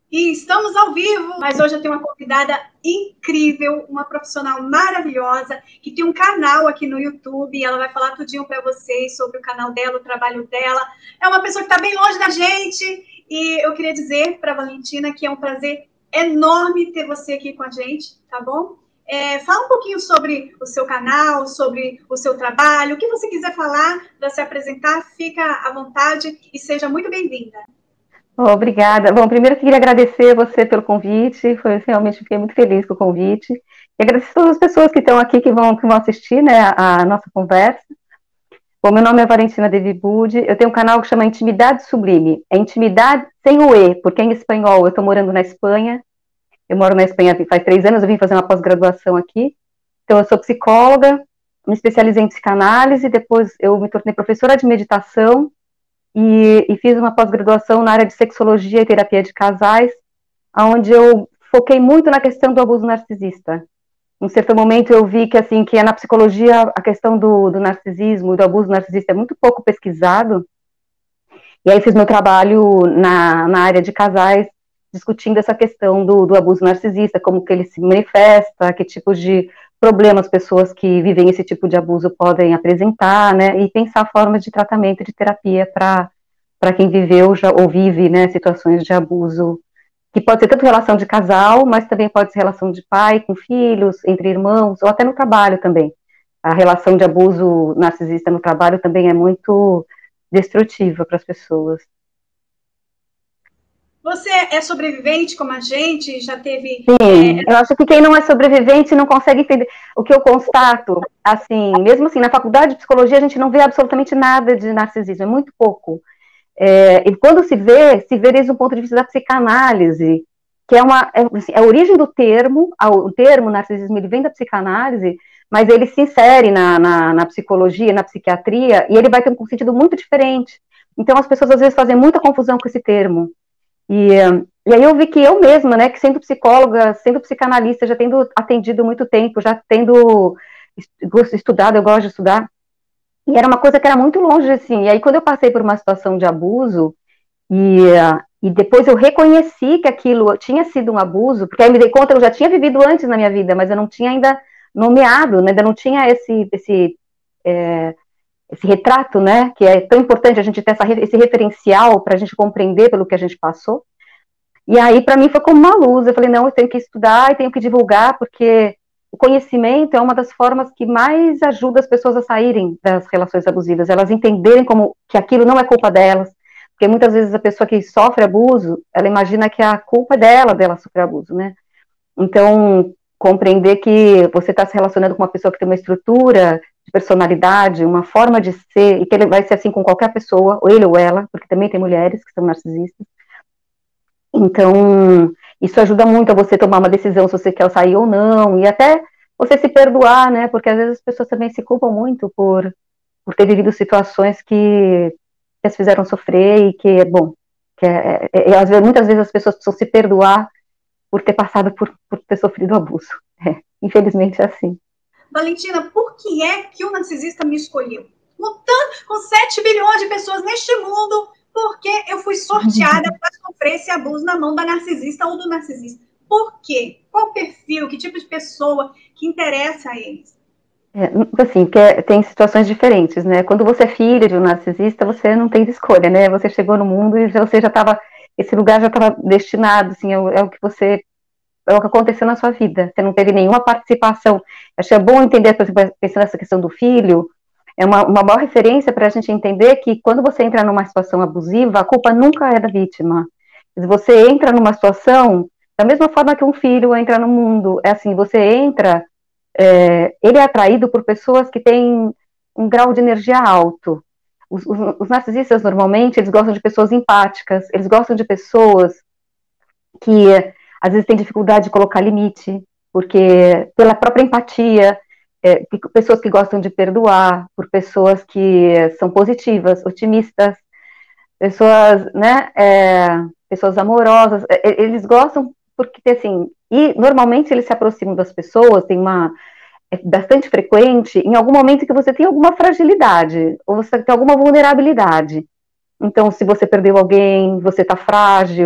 E estamos ao vivo, mas hoje eu tenho uma convidada incrível, uma profissional maravilhosa, que tem um canal aqui no YouTube, e ela vai falar tudinho para vocês sobre o canal dela, o trabalho dela. É uma pessoa que está bem longe da gente, e eu queria dizer para a Valentina que é um prazer enorme ter você aqui com a gente, tá bom? Fala um pouquinho sobre o seu canal, sobre o seu trabalho, o que você quiser falar para se apresentar, fica à vontade e seja muito bem-vinda. Obrigada. Bom, primeiro eu queria agradecer você pelo convite, realmente fiquei muito feliz com o convite. E agradecer a todas as pessoas que estão aqui, que vão assistir, né, a nossa conversa. Bom, meu nome é Valentina Devibude, eu tenho um canal que chama Intimidade Sublime. É intimidade sem o E, porque em espanhol eu estou morando na Espanha, eu moro na Espanha faz 3 anos, eu vim fazer uma pós-graduação aqui. Então eu sou psicóloga, me especializei em psicanálise, depois eu me tornei professora de meditação, e fiz uma pós-graduação na área de sexologia e terapia de casais, onde eu foquei muito na questão do abuso narcisista. Em certo momento eu vi que, assim, que na psicologia a questão do narcisismo e do abuso narcisista é muito pouco pesquisado, e aí fiz meu trabalho na área de casais, discutindo essa questão do abuso narcisista, como que ele se manifesta, que tipos de problemas pessoas que vivem esse tipo de abuso podem apresentar, né, e pensar formas de tratamento e de terapia para quem viveu já, ou vive, né, situações de abuso, que pode ser tanto relação de casal, mas também pode ser relação de pai com filhos, entre irmãos, ou até no trabalho também. A relação de abuso narcisista no trabalho também é muito destrutiva para as pessoas. Você é sobrevivente como a gente? Já teve... Sim, eu acho que quem não é sobrevivente não consegue entender. O que eu constato, assim, mesmo assim, na faculdade de psicologia a gente não vê absolutamente nada de narcisismo, é muito pouco. E quando se vê desde o ponto de vista da psicanálise, que assim, a origem do termo, o termo narcisismo, ele vem da psicanálise, mas ele se insere na psicologia, na psiquiatria, e ele vai ter um sentido muito diferente. Então as pessoas às vezes fazem muita confusão com esse termo. E aí eu vi que eu mesma, né, que sendo psicóloga, sendo psicanalista, já tendo atendido muito tempo, já tendo estudado, eu gosto de estudar, e era uma coisa que era muito longe, assim. E aí quando eu passei por uma situação de abuso, e depois eu reconheci que aquilo tinha sido um abuso, porque aí me dei conta que eu já tinha vivido antes na minha vida, mas eu não tinha ainda nomeado, né, ainda não tinha esse retrato, né, que é tão importante a gente ter esse referencial para a gente compreender pelo que a gente passou. E aí, para mim, foi como uma luz. Eu falei, não, eu tenho que estudar e tenho que divulgar, porque o conhecimento é uma das formas que mais ajuda as pessoas a saírem das relações abusivas, elas entenderem como que aquilo não é culpa delas, porque muitas vezes a pessoa que sofre abuso, ela imagina que a culpa é dela sofrer abuso, né? Então, compreender que você está se relacionando com uma pessoa que tem uma estrutura de personalidade, uma forma de ser, e que ele vai ser assim com qualquer pessoa, ou ele ou ela, porque também tem mulheres que são narcisistas. Então, isso ajuda muito a você tomar uma decisão se você quer sair ou não, e até você se perdoar, né? Porque às vezes as pessoas também se culpam muito por ter vivido situações que as fizeram sofrer e que, bom, muitas vezes as pessoas precisam se perdoar por ter passado por ter sofrido abuso. Infelizmente é assim. Valentina, por que é que o narcisista me escolheu? Com 7 bilhões de pessoas neste mundo, porque eu fui sorteada para sofrer esse abuso na mão da narcisista ou do narcisista? Por quê? Qual o perfil? Que tipo de pessoa que interessa a eles? Assim, tem situações diferentes, né? Quando você é filho de um narcisista, você não tem escolha, né? Você chegou no mundo e você já estava, esse lugar já estava destinado, assim, é o que aconteceu na sua vida. Você não teve nenhuma participação. Acho bom entender, por exemplo, pensando nessa questão do filho, é uma boa referência para a gente entender que quando você entra numa situação abusiva, a culpa nunca é da vítima. Se você entra numa situação, da mesma forma que um filho entra no mundo, é assim, você entra, ele é atraído por pessoas que têm um grau de energia alto. Os narcisistas, normalmente, eles gostam de pessoas empáticas, eles gostam de pessoas que às vezes têm dificuldade de colocar limite, porque pela própria empatia, pessoas que gostam de perdoar, por pessoas que são positivas, otimistas, pessoas, né, pessoas amorosas, eles gostam porque, assim, e normalmente eles se aproximam das pessoas, é bastante frequente, em algum momento que você tem alguma fragilidade, ou você tem alguma vulnerabilidade. Então, se você perdeu alguém, você está frágil,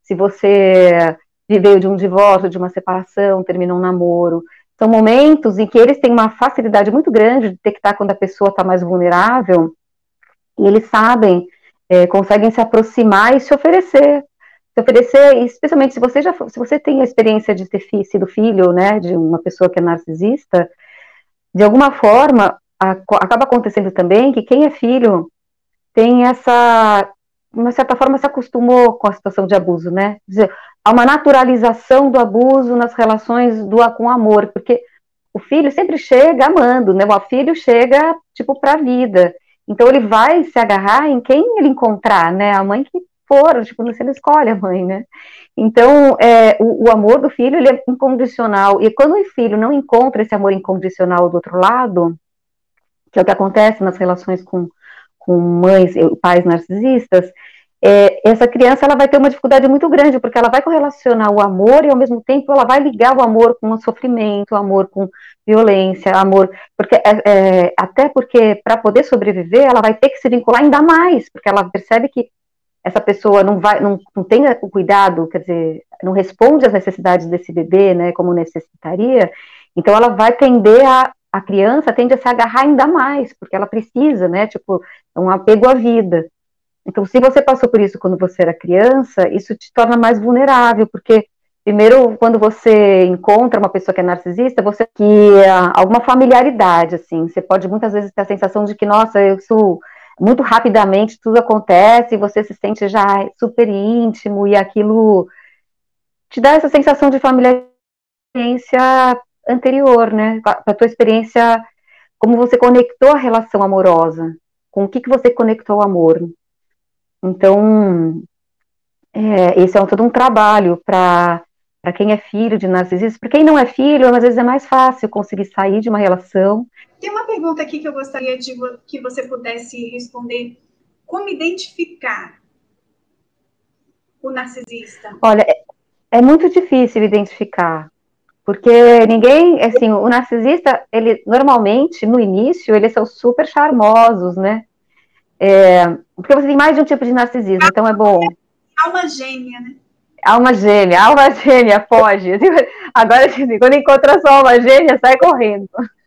se você viveu de um divórcio, de uma separação, terminou um namoro. São momentos em que eles têm uma facilidade muito grande de detectar quando a pessoa está mais vulnerável, e eles sabem, conseguem se aproximar e se oferecer, especialmente se você tem a experiência de ter sido filho, né, de uma pessoa que é narcisista, de alguma forma, acaba acontecendo também que quem é filho tem essa, de uma certa forma, se acostumou com a situação de abuso, né? Quer dizer, há uma naturalização do abuso nas relações com o amor, porque o filho sempre chega amando, né? O filho chega, tipo, para a vida. Então ele vai se agarrar em quem ele encontrar, né? A mãe que for, tipo, você não escolhe a mãe, né? Então, o amor do filho, ele é incondicional. E quando o filho não encontra esse amor incondicional do outro lado, que é o que acontece nas relações com mães e pais narcisistas, essa criança ela vai ter uma dificuldade muito grande, porque ela vai correlacionar o amor e, ao mesmo tempo, ela vai ligar o amor com o sofrimento, o amor com violência, amor, porque até porque, para poder sobreviver, ela vai ter que se vincular ainda mais, porque ela percebe que essa pessoa não tem o cuidado, quer dizer, não responde às necessidades desse bebê, né, como necessitaria, então ela vai tender a criança tende a se agarrar ainda mais, porque ela precisa, né, tipo, é um apego à vida. Então, se você passou por isso quando você era criança, isso te torna mais vulnerável, porque, primeiro, quando você encontra uma pessoa que é narcisista, você tem alguma familiaridade, assim, você pode muitas vezes ter a sensação de que, nossa, eu sou muito rapidamente, tudo acontece, e você se sente já super íntimo, e aquilo te dá essa sensação de familiaridade anterior, né, a tua experiência, como você conectou a relação amorosa, com o que você conectou o amor. Então, esse é todo um trabalho para quem é filho de narcisistas. Para quem não é filho, às vezes é mais fácil conseguir sair de uma relação. Tem uma pergunta aqui que eu gostaria que você pudesse responder. Como identificar o narcisista? Olha, é muito difícil identificar, porque ninguém, assim, o narcisista, ele normalmente, no início, eles são super charmosos, né? Porque você tem mais de um tipo de narcisismo, então é bom. Alma gêmea, né? Alma gêmea, foge. Agora, quando encontra sua alma gêmea, sai correndo.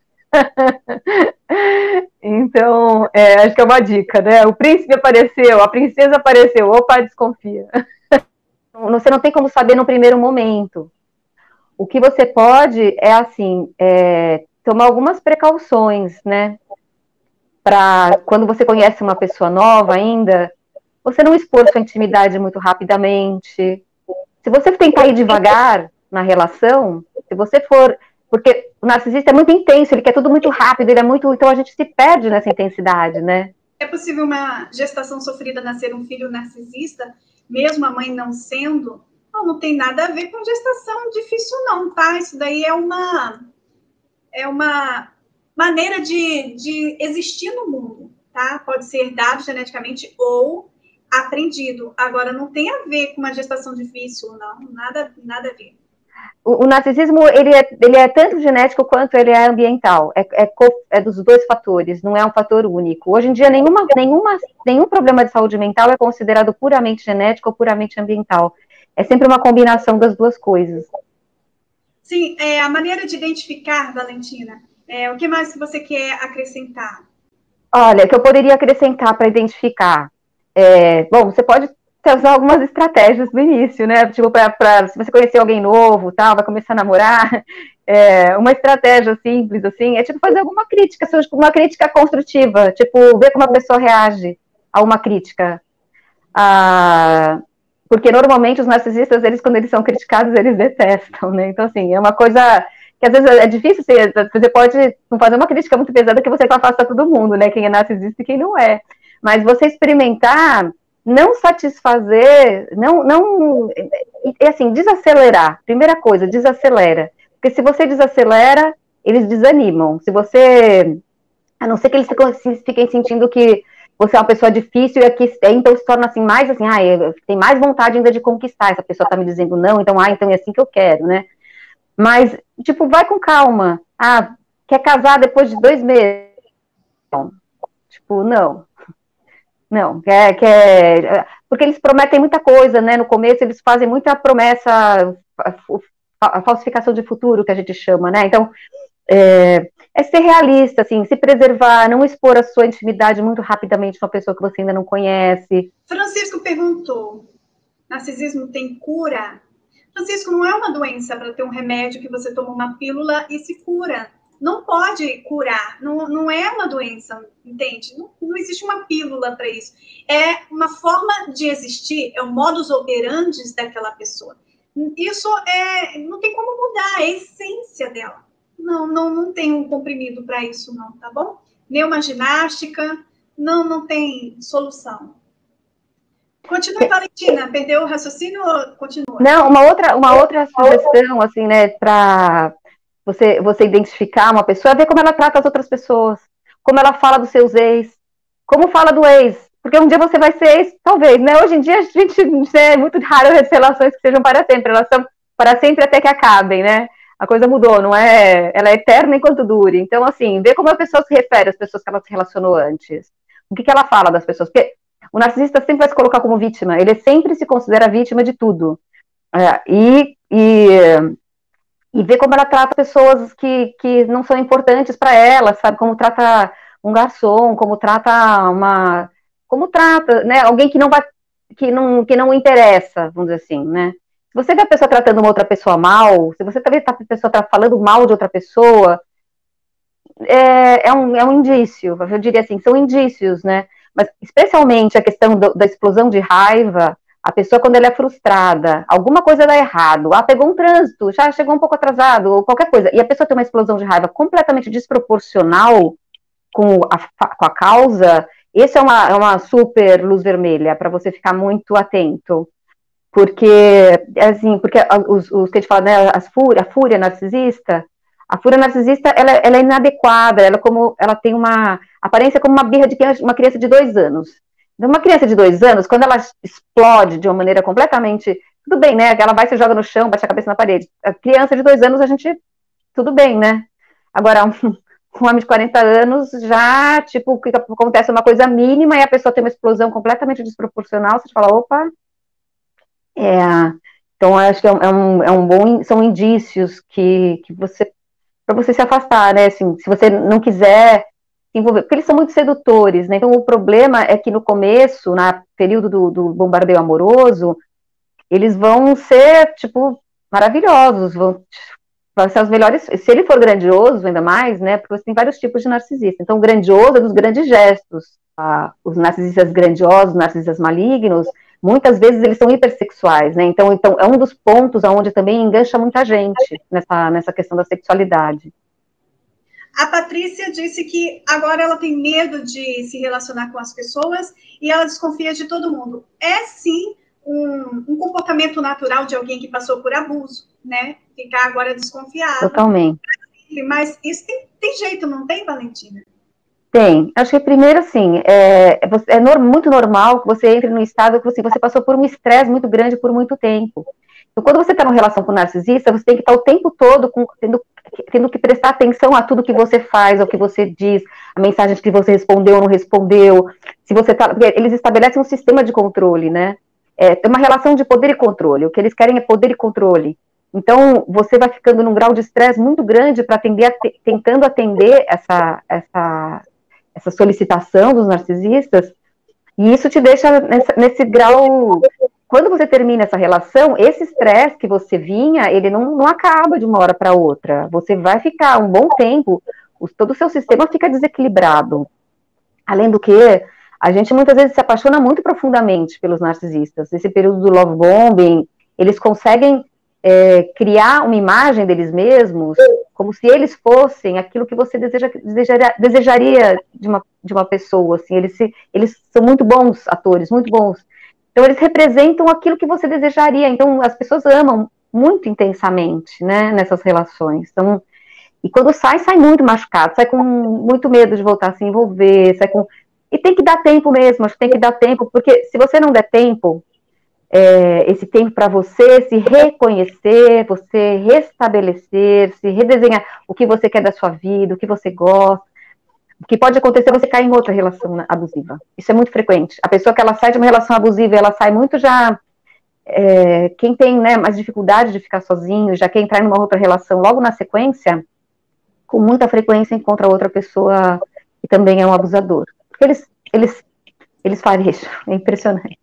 Então, acho que é uma dica, né? O príncipe apareceu, a princesa apareceu, opa, desconfia. Você não tem como saber no primeiro momento. O que você pode assim, tomar algumas precauções, né? Para quando você conhece uma pessoa nova ainda, você não expor sua intimidade muito rapidamente. Se você tentar ir devagar na relação, se você for. Porque o narcisista é muito intenso, ele quer tudo muito rápido, ele é muito. Então a gente se perde nessa intensidade, né? É possível uma gestação sofrida nascer um filho narcisista, mesmo a mãe não sendo? Não tem nada a ver com gestação difícil, não, tá? Isso daí é uma maneira de existir no mundo, tá? Pode ser dado geneticamente ou aprendido. Agora, não tem a ver com uma gestação difícil, não. Nada a ver. O narcisismo, ele é tanto genético quanto ele é ambiental. É dos dois fatores, não é um fator único. Hoje em dia, nenhum problema de saúde mental é considerado puramente genético ou puramente ambiental. É sempre uma combinação das duas coisas. Sim, a maneira de identificar, Valentina, o que mais que você quer acrescentar? Olha, o que eu poderia acrescentar para identificar? Bom, você pode usar algumas estratégias no início, né? Tipo, se você conhecer alguém novo, tal, vai começar a namorar, uma estratégia simples, assim, é tipo fazer alguma crítica, uma crítica construtiva, tipo, ver como a pessoa reage a uma crítica. Porque normalmente os narcisistas, quando eles são criticados, eles detestam, né? Então, assim, é uma coisa que às vezes é difícil, você pode não fazer uma crítica muito pesada que você afasta todo mundo, né? Quem é narcisista e quem não é. Mas você experimentar, não satisfazer, assim, desacelerar. Primeira coisa, desacelera. Porque se você desacelera, eles desanimam. A não ser que eles fiquem sentindo que você é uma pessoa difícil e aqui, então se torna assim, mais assim, tem mais vontade ainda de conquistar, essa pessoa tá me dizendo não, então é assim que eu quero, né? Mas, tipo, vai com calma. Quer casar depois de 2 meses? Não. Tipo, não. Não, porque eles prometem muita coisa, né? No começo eles fazem muita promessa, a falsificação de futuro, que a gente chama, né? Então, é ser realista, assim, se preservar, não expor a sua intimidade muito rapidamente para uma pessoa que você ainda não conhece. Francisco perguntou, narcisismo tem cura? Francisco, não é uma doença para ter um remédio que você toma uma pílula e se cura. Não pode curar, não é uma doença, entende? Não existe uma pílula para isso. É uma forma de existir, é o modus operandi daquela pessoa. Isso não tem como mudar, é a essência dela. Não tem um comprimido para isso, não, tá bom? Neuroginástica, não tem solução. Continue, Valentina. Perdeu o raciocínio ou continua? Não, uma outra sugestão, assim, né, para você identificar uma pessoa é ver como ela trata as outras pessoas, como ela fala dos seus ex, como fala do ex, porque um dia você vai ser ex, talvez, né? Hoje em dia a gente é muito raro as relações que sejam para sempre, elas são para sempre até que acabem, né? A coisa mudou, não é? Ela é eterna enquanto dure. Então, assim, ver como a pessoa se refere às pessoas que ela se relacionou antes. O que ela fala das pessoas? Porque o narcisista sempre vai se colocar como vítima, ele sempre se considera vítima de tudo. E ver como ela trata pessoas que não são importantes para ela, sabe? Como trata um garçom, como trata, né? Alguém que não vai, que não interessa, vamos dizer assim, né? Se você vê a pessoa tratando uma outra pessoa mal, se você vê a pessoa falando mal de outra pessoa, é um indício, eu diria assim, são indícios, né? Mas especialmente a questão da explosão de raiva, a pessoa quando ela é frustrada, alguma coisa dá errado, pegou um trânsito, já chegou um pouco atrasado, ou qualquer coisa, e a pessoa tem uma explosão de raiva completamente desproporcional com a causa, isso é uma super luz vermelha para você ficar muito atento. Porque, assim, os que a gente fala, né, a fúria narcisista, ela é inadequada, ela tem uma aparência como uma birra de uma criança de 2 anos. Então, uma criança de 2 anos, quando ela explode de uma maneira completamente, tudo bem, né, ela vai, se joga no chão, bate a cabeça na parede. A criança de 2 anos, tudo bem, né? Agora, um homem de 40 anos, já, tipo, acontece uma coisa mínima e a pessoa tem uma explosão completamente desproporcional, você fala, opa, então acho que são indícios que você, para você se afastar, né, assim, se você não quiser se envolver, porque eles são muito sedutores, né, então o problema é que no começo, no período do bombardeio amoroso, eles vão ser, tipo, maravilhosos, vão ser os melhores, se ele for grandioso, ainda mais, né, porque você tem vários tipos de narcisista, então o grandioso é dos grandes gestos, os narcisistas grandiosos, os narcisistas malignos, muitas vezes eles são hipersexuais, né? Então é um dos pontos onde também engancha muita gente nessa questão da sexualidade. A Patrícia disse que agora ela tem medo de se relacionar com as pessoas e ela desconfia de todo mundo. É sim um comportamento natural de alguém que passou por abuso, né? Ficar agora desconfiado. Totalmente. Mas isso tem jeito, não tem, Valentina? Tem. Acho que primeiro, assim, muito normal que você entre num estado que você passou por um estresse muito grande por muito tempo. Então, quando você está numa relação com um narcisista, você tem que estar o tempo todo tendo que prestar atenção a tudo que você faz, ao que você diz, a mensagem que você respondeu ou não respondeu. Se você eles estabelecem um sistema de controle, né? É uma relação de poder e controle. O que eles querem é poder e controle. Então, você vai ficando num grau de estresse muito grande para tentando atender essa solicitação dos narcisistas, e isso te deixa nesse grau. Quando você termina essa relação, esse estresse que você vinha, ele não acaba de uma hora para outra. Você vai ficar um bom tempo, todo o seu sistema fica desequilibrado. Além do que, a gente muitas vezes se apaixona muito profundamente pelos narcisistas. Nesse período do love bombing, eles conseguem criar uma imagem deles mesmos como se eles fossem aquilo que você desejaria de uma pessoa, assim, eles são muito bons atores, muito bons, então eles representam aquilo que você desejaria, então as pessoas amam muito intensamente, né, nessas relações, então, e quando sai muito machucado, sai com muito medo de voltar a se envolver, e tem que dar tempo mesmo, acho que tem que dar tempo, porque se você não der tempo, esse tempo para você se reconhecer, você restabelecer, se redesenhar o que você quer da sua vida, o que você gosta. O que pode acontecer é você cair em outra relação abusiva. Isso é muito frequente. A pessoa que ela sai de uma relação abusiva, ela sai muito já... quem tem, né, mais dificuldade de ficar sozinho, já quer entrar numa outra relação logo na sequência, com muita frequência encontra outra pessoa que também é um abusador. Porque eles farejam, é impressionante.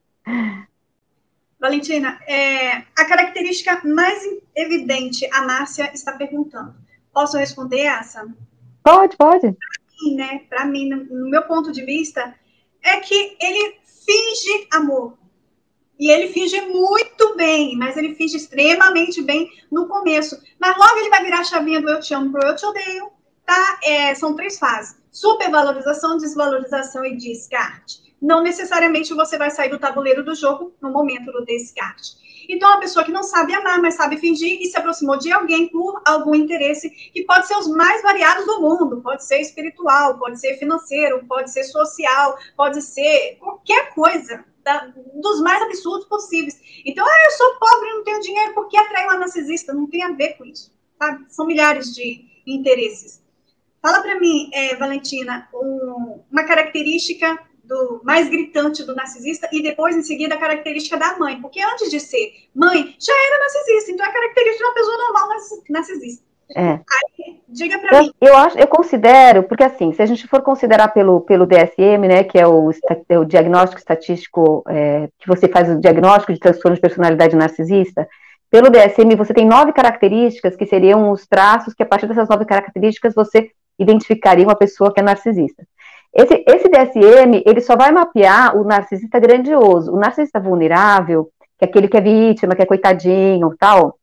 Valentina, a característica mais evidente, a Márcia está perguntando. Posso responder essa? Pode. Para mim, no meu ponto de vista, é que ele finge amor. E ele finge muito bem, mas ele finge extremamente bem no começo. Mas logo ele vai virar a chavinha do eu te amo pro eu te odeio, tá? São 3 fases. Supervalorização, desvalorização e descarte. Não necessariamente você vai sair do tabuleiro do jogo no momento do descarte. Então, uma pessoa que não sabe amar, mas sabe fingir e se aproximou de alguém por algum interesse, que pode ser os mais variados do mundo, pode ser espiritual, pode ser financeiro, pode ser social, pode ser qualquer coisa, dos mais absurdos possíveis. Então, eu sou pobre e não tenho dinheiro, por que atrair uma narcisista? Não tem a ver com isso, sabe? São milhares de interesses. Fala para mim, Valentina, uma característica mais gritante do narcisista e depois, em seguida, a característica da mãe. Porque antes de ser mãe, já era narcisista. Então, é a característica de uma pessoa normal narcisista. Aí, diga para mim. Eu considero, porque assim, se a gente for considerar pelo DSM, né, que é o diagnóstico estatístico, que você faz o diagnóstico de transtorno de personalidade narcisista, pelo DSM você tem 9 características que seriam os traços que a partir dessas 9 características você identificaria uma pessoa que é narcisista. Esse DSM, ele só vai mapear o narcisista grandioso. O narcisista vulnerável, que é aquele que é vítima, que é coitadinho, tal,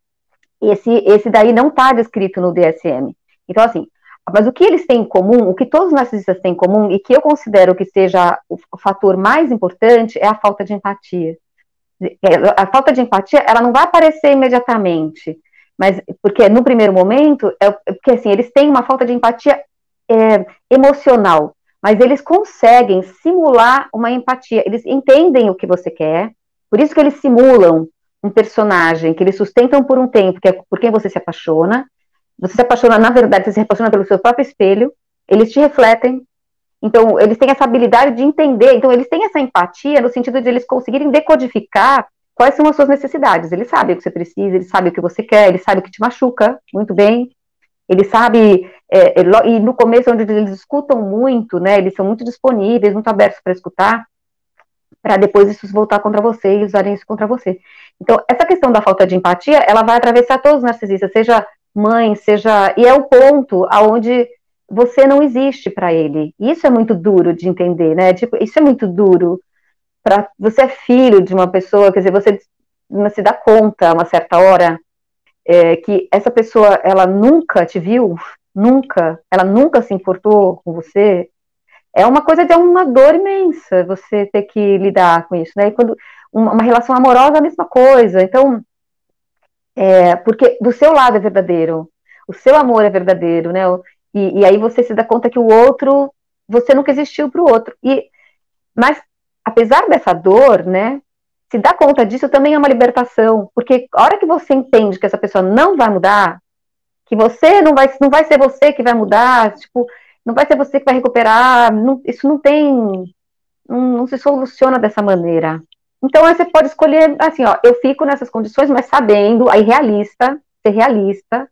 esse daí não está descrito no DSM. Então, assim, mas o que eles têm em comum, o que todos os narcisistas têm em comum, e que eu considero que seja o fator mais importante, é a falta de empatia. A falta de empatia, ela não vai aparecer imediatamente, mas porque no primeiro momento, porque assim, eles têm uma falta de empatia emocional, mas eles conseguem simular uma empatia, eles entendem o que você quer, por isso que eles simulam um personagem, que eles sustentam por um tempo, que é por quem você se apaixona, na verdade, você se apaixona pelo seu próprio espelho, eles te refletem, então eles têm essa habilidade de entender, então eles têm essa empatia no sentido de eles conseguirem decodificar quais são as suas necessidades, eles sabem o que você precisa, eles sabem o que você quer, eles sabem o que te machuca, muito bem, ele sabe, e no começo, onde eles escutam muito, né, eles são muito disponíveis, muito abertos para escutar, para depois isso voltar contra você e usarem isso contra você. Então, essa questão da falta de empatia, ela vai atravessar todos os narcisistas, seja mãe, e é o ponto aonde você não existe para ele. Isso é muito duro de entender, né, tipo, isso é muito duro, você é filho de uma pessoa, quer dizer, você se dá conta, a uma certa hora, que essa pessoa, ela nunca te viu, ela nunca se importou com você, é uma coisa de uma dor imensa, você ter que lidar com isso, né, e quando uma relação amorosa é a mesma coisa, então, porque do seu lado é verdadeiro, o seu amor é verdadeiro, né, e aí você se dá conta que o outro, você nunca existiu para o outro, mas, apesar dessa dor, né, se dar conta disso também é uma libertação, porque a hora que você entende que essa pessoa não vai mudar, que você não vai ser você que vai mudar, tipo, não vai ser você que vai recuperar, isso não se soluciona dessa maneira. Então, aí você pode escolher, assim, ó, eu fico nessas condições, mas sabendo, aí ser realista,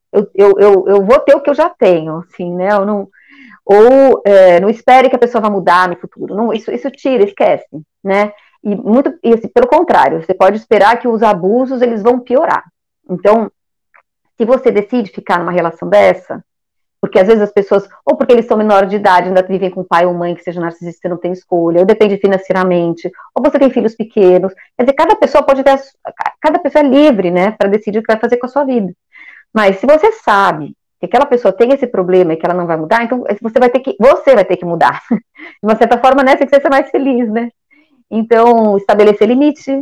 eu vou ter o que eu já tenho, assim, né, eu não... não espere que a pessoa vá mudar no futuro, não, isso tira, esquece, né, e assim, pelo contrário, você pode esperar que os abusos, eles vão piorar. Então, se você decide ficar numa relação dessa, porque às vezes as pessoas, ou porque eles são menores de idade, ainda vivem com pai ou mãe que seja narcisista, você não tem escolha, ou depende financeiramente, ou você tem filhos pequenos, quer dizer, cada pessoa é livre, né, para decidir o que vai fazer com a sua vida. Mas se você sabe que aquela pessoa tem esse problema e que ela não vai mudar, então você vai ter que mudar. De uma certa forma, né, você tem que ser mais feliz, né? Então, estabelecer limite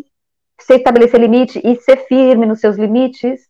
e ser firme nos seus limites,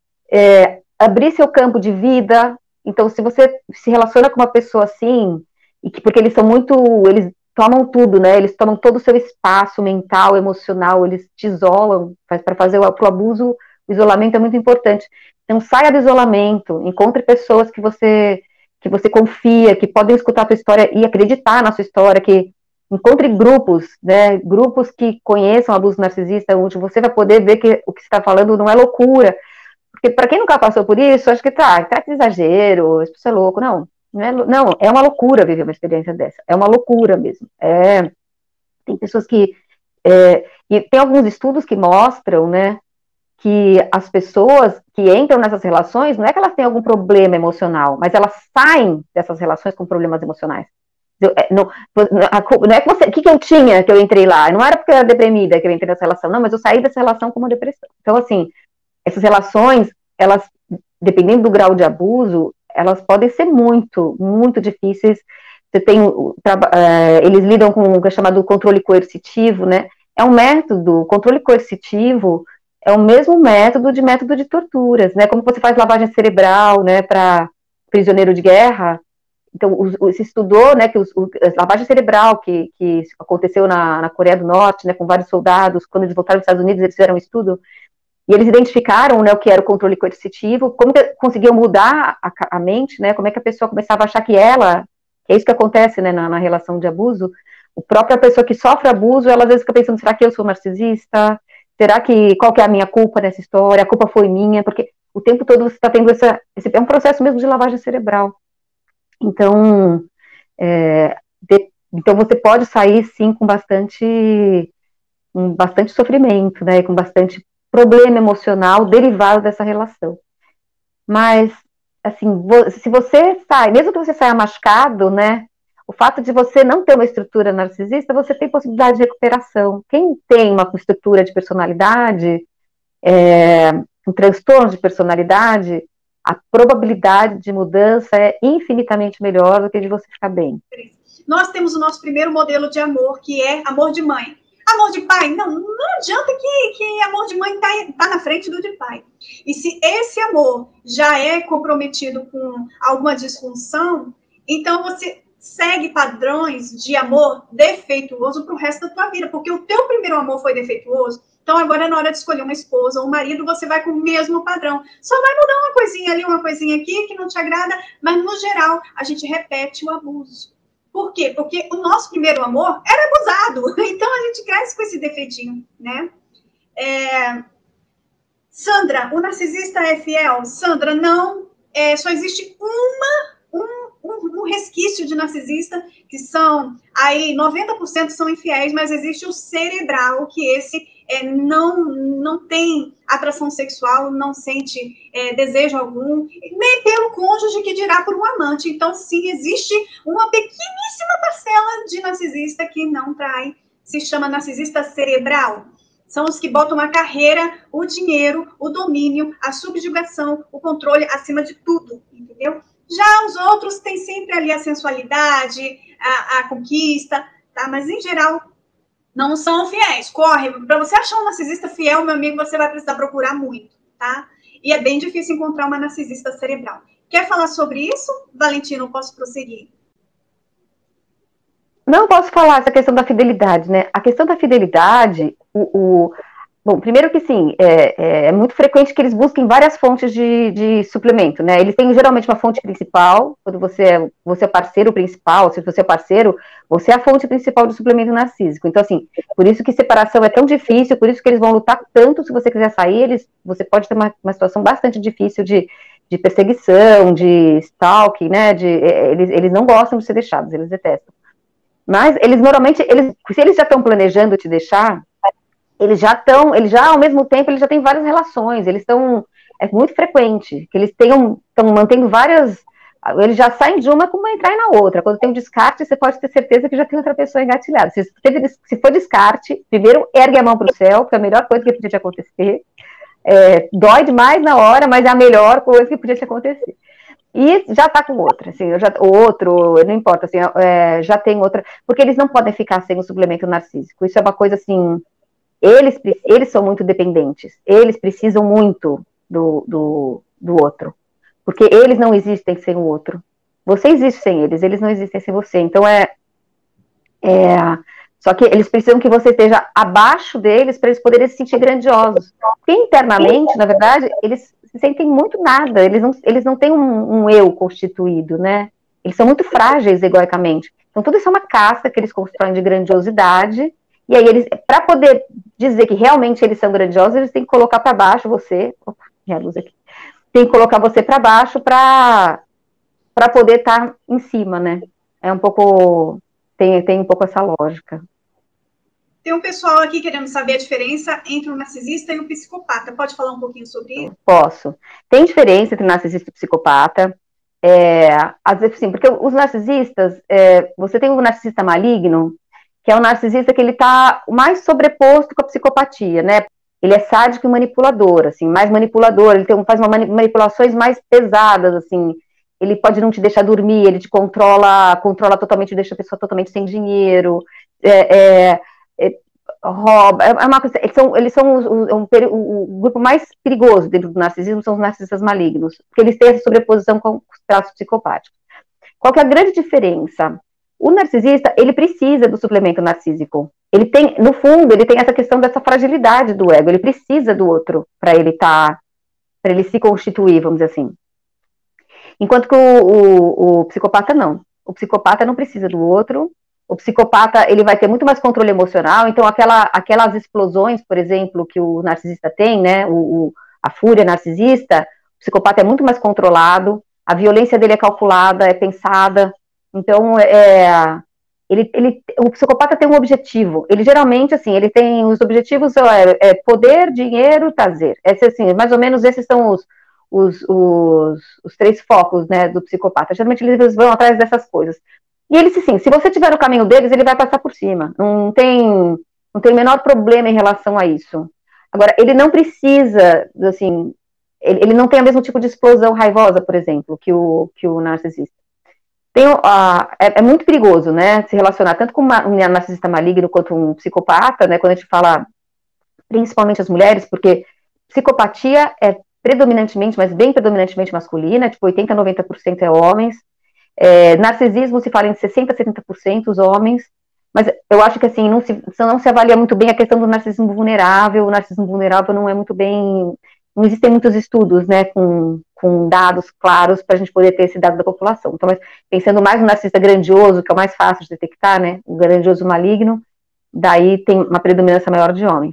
abrir seu campo de vida. Então, se você se relaciona com uma pessoa assim, porque eles tomam tudo, né? Eles tomam todo o seu espaço mental, emocional, eles te isolam, para fazer pro abuso, o isolamento é muito importante. Então, saia do isolamento, encontre pessoas que você que você confia, que podem escutar a tua história e acreditar na sua história, que encontre grupos, né, grupos que conheçam abuso narcisista, onde você vai poder ver que o que você está falando não é loucura, porque para quem nunca passou por isso, acho que tá que exagero, isso é louco, não é uma loucura viver uma experiência dessa, é uma loucura mesmo, tem pessoas que, e tem alguns estudos que mostram, né, que as pessoas que entram nessas relações, não é que elas têm algum problema emocional, mas elas saem dessas relações com problemas emocionais. Não é que o que eu tinha que eu entrei lá, não era porque eu era deprimida que eu entrei nessa relação, não, mas eu saí dessa relação com uma depressão. Então, assim, essas relações, elas, dependendo do grau de abuso, elas podem ser muito, muito difíceis. Você tem, eles lidam com o que é chamado controle coercitivo, né? É um método, o controle coercitivo é o mesmo método de torturas, né? Como você faz lavagem cerebral, né, para prisioneiro de guerra. Então, se estudou, né, que a lavagem cerebral que aconteceu na Coreia do Norte, né, com vários soldados, quando eles voltaram dos Estados Unidos, eles fizeram um estudo, e eles identificaram, né, o que era o controle coercitivo, como que conseguiam mudar a mente, né, como é que a pessoa começava a achar que é isso que acontece, né, na relação de abuso, a própria pessoa que sofre abuso, ela às vezes fica pensando, será que eu sou narcisista? Qual que é a minha culpa nessa história? A culpa foi minha? Porque o tempo todo você está tendo é um processo mesmo de lavagem cerebral. Então, então você pode sair, sim, com bastante sofrimento, né, com bastante problema emocional derivado dessa relação. Mas, assim, se você sai, mesmo que você saia machucado, né, o fato de você não ter uma estrutura narcisista, você tem possibilidade de recuperação. Quem tem uma estrutura de personalidade, um transtorno de personalidade, a probabilidade de mudança é infinitamente melhor do que de você ficar bem. Nós temos o nosso primeiro modelo de amor, que é amor de mãe. Amor de pai, não adianta que amor de mãe tá na frente do de pai. E se esse amor já é comprometido com alguma disfunção, então você segue padrões de amor defeituoso para o resto da tua vida, porque o teu primeiro amor foi defeituoso. Então, agora, na hora de escolher uma esposa ou um marido, você vai com o mesmo padrão. Só vai mudar uma coisinha ali, uma coisinha aqui, que não te agrada, mas, no geral, a gente repete o abuso. Por quê? Porque o nosso primeiro amor era abusado. Então, a gente cresce com esse defeitinho, né? Sandra, o narcisista é fiel? Sandra, não. Só existe um resquício de narcisista, que são, aí 90% são infiéis, mas existe o cerebral, que esse não tem atração sexual, não sente desejo algum, nem pelo cônjuge, que dirá por um amante. Então, sim, existe uma pequeníssima parcela de narcisista que não trai, se chama narcisista cerebral. São os que botam a carreira, o dinheiro, o domínio, a subjugação, o controle acima de tudo, entendeu? Já os outros têm sempre ali a sensualidade, a conquista, tá? Mas, em geral, não são fiéis. Corre, para você achar um narcisista fiel, meu amigo, você vai precisar procurar muito, tá? E é bem difícil encontrar uma narcisista cerebral. Quer falar sobre isso, Valentino? Posso prosseguir? Não posso falar essa questão da fidelidade, né? A questão da fidelidade, bom, primeiro que sim, é muito frequente que eles busquem várias fontes de suplemento, né? Eles têm geralmente uma fonte principal, quando você é parceiro principal, se você é parceiro, você é a fonte principal do suplemento narcísico. Então, assim, por isso que separação é tão difícil, por isso que eles vão lutar tanto. Se você quiser sair, você pode ter uma situação bastante difícil de perseguição, de stalking, né? Eles não gostam de ser deixados, eles detestam. Mas eles normalmente, se eles já estão planejando te deixar, eles já ao mesmo tempo, eles já têm várias relações, é muito frequente, que eles estão mantendo várias, eles já saem de uma como entrar na outra. Quando tem um descarte, você pode ter certeza que já tem outra pessoa engatilhada. Se for descarte, primeiro ergue a mão para o céu, que é a melhor coisa que podia te acontecer. Dói demais na hora, mas é a melhor coisa que podia te acontecer. E já tá com outra, assim, não importa, assim, já tem outra, porque eles não podem ficar sem o suplemento narcísico. Isso é uma coisa, assim, eles são muito dependentes, eles precisam muito do outro, porque eles não existem sem o outro. Você existe sem eles não existem sem você. Então só que eles precisam que você esteja abaixo deles para eles poderem se sentir grandiosos. Porque internamente, na verdade, eles se sentem muito nada, eles não têm um eu constituído, né? Eles são muito frágeis egoicamente. Então, tudo isso é uma casca que eles constroem de grandiosidade, e aí eles, para poder dizer que realmente eles são grandiosos, eles têm que colocar para baixo você, opa, minha luz aqui, tem que colocar você para baixo para poder estar em cima, né? É um pouco, tem um pouco essa lógica. Tem um pessoal aqui querendo saber a diferença entre o narcisista e o psicopata. Pode falar um pouquinho sobre isso? Posso. Tem diferença entre narcisista e psicopata. Às vezes, sim, porque os narcisistas, você tem um narcisista maligno, que é um narcisista que ele está mais sobreposto com a psicopatia, né? Ele é sádico e manipulador, assim, mais manipulador, ele faz manipulações mais pesadas, assim, ele pode não te deixar dormir, ele te controla totalmente, deixa a pessoa totalmente sem dinheiro, rouba, é uma coisa, eles são o grupo mais perigoso dentro do narcisismo, são os narcisistas malignos, porque eles têm essa sobreposição com os traços psicopáticos. Qual que é a grande diferença? O narcisista, ele precisa do suplemento narcísico. Ele tem, no fundo, ele tem essa questão dessa fragilidade do ego, ele precisa do outro para ele se constituir, vamos dizer assim. Enquanto que o psicopata não. O psicopata não precisa do outro. O psicopata, ele vai ter muito mais controle emocional, então aquelas explosões, por exemplo, que o narcisista tem, né, a fúria narcisista, o psicopata é muito mais controlado, a violência dele é calculada, é pensada, então o psicopata tem um objetivo, ele geralmente, assim, ele tem os objetivos, poder, dinheiro, prazer, assim, mais ou menos esses são os três focos, né, do psicopata, geralmente eles vão atrás dessas coisas. E ele, sim, se você tiver no caminho deles, ele vai passar por cima. Não tem o menor problema em relação a isso. Agora, ele não precisa, assim, ele não tem o mesmo tipo de explosão raivosa, por exemplo, que o narcisista. É muito perigoso, né, se relacionar tanto com um narcisista maligno quanto um psicopata, né, quando a gente fala, principalmente as mulheres, porque psicopatia é predominantemente, mas bem predominantemente masculina, tipo 80%, 90% é homens. Narcisismo se fala em 60%, 70% os homens, mas eu acho que assim, não se avalia muito bem a questão do narcisismo vulnerável. O narcisismo vulnerável não é muito bem, não existem muitos estudos, né, com dados claros para a gente poder ter esse dado da população. Então, mas pensando mais no narcisista grandioso, que é o mais fácil de detectar, né, o grandioso maligno, daí tem uma predominância maior de homens.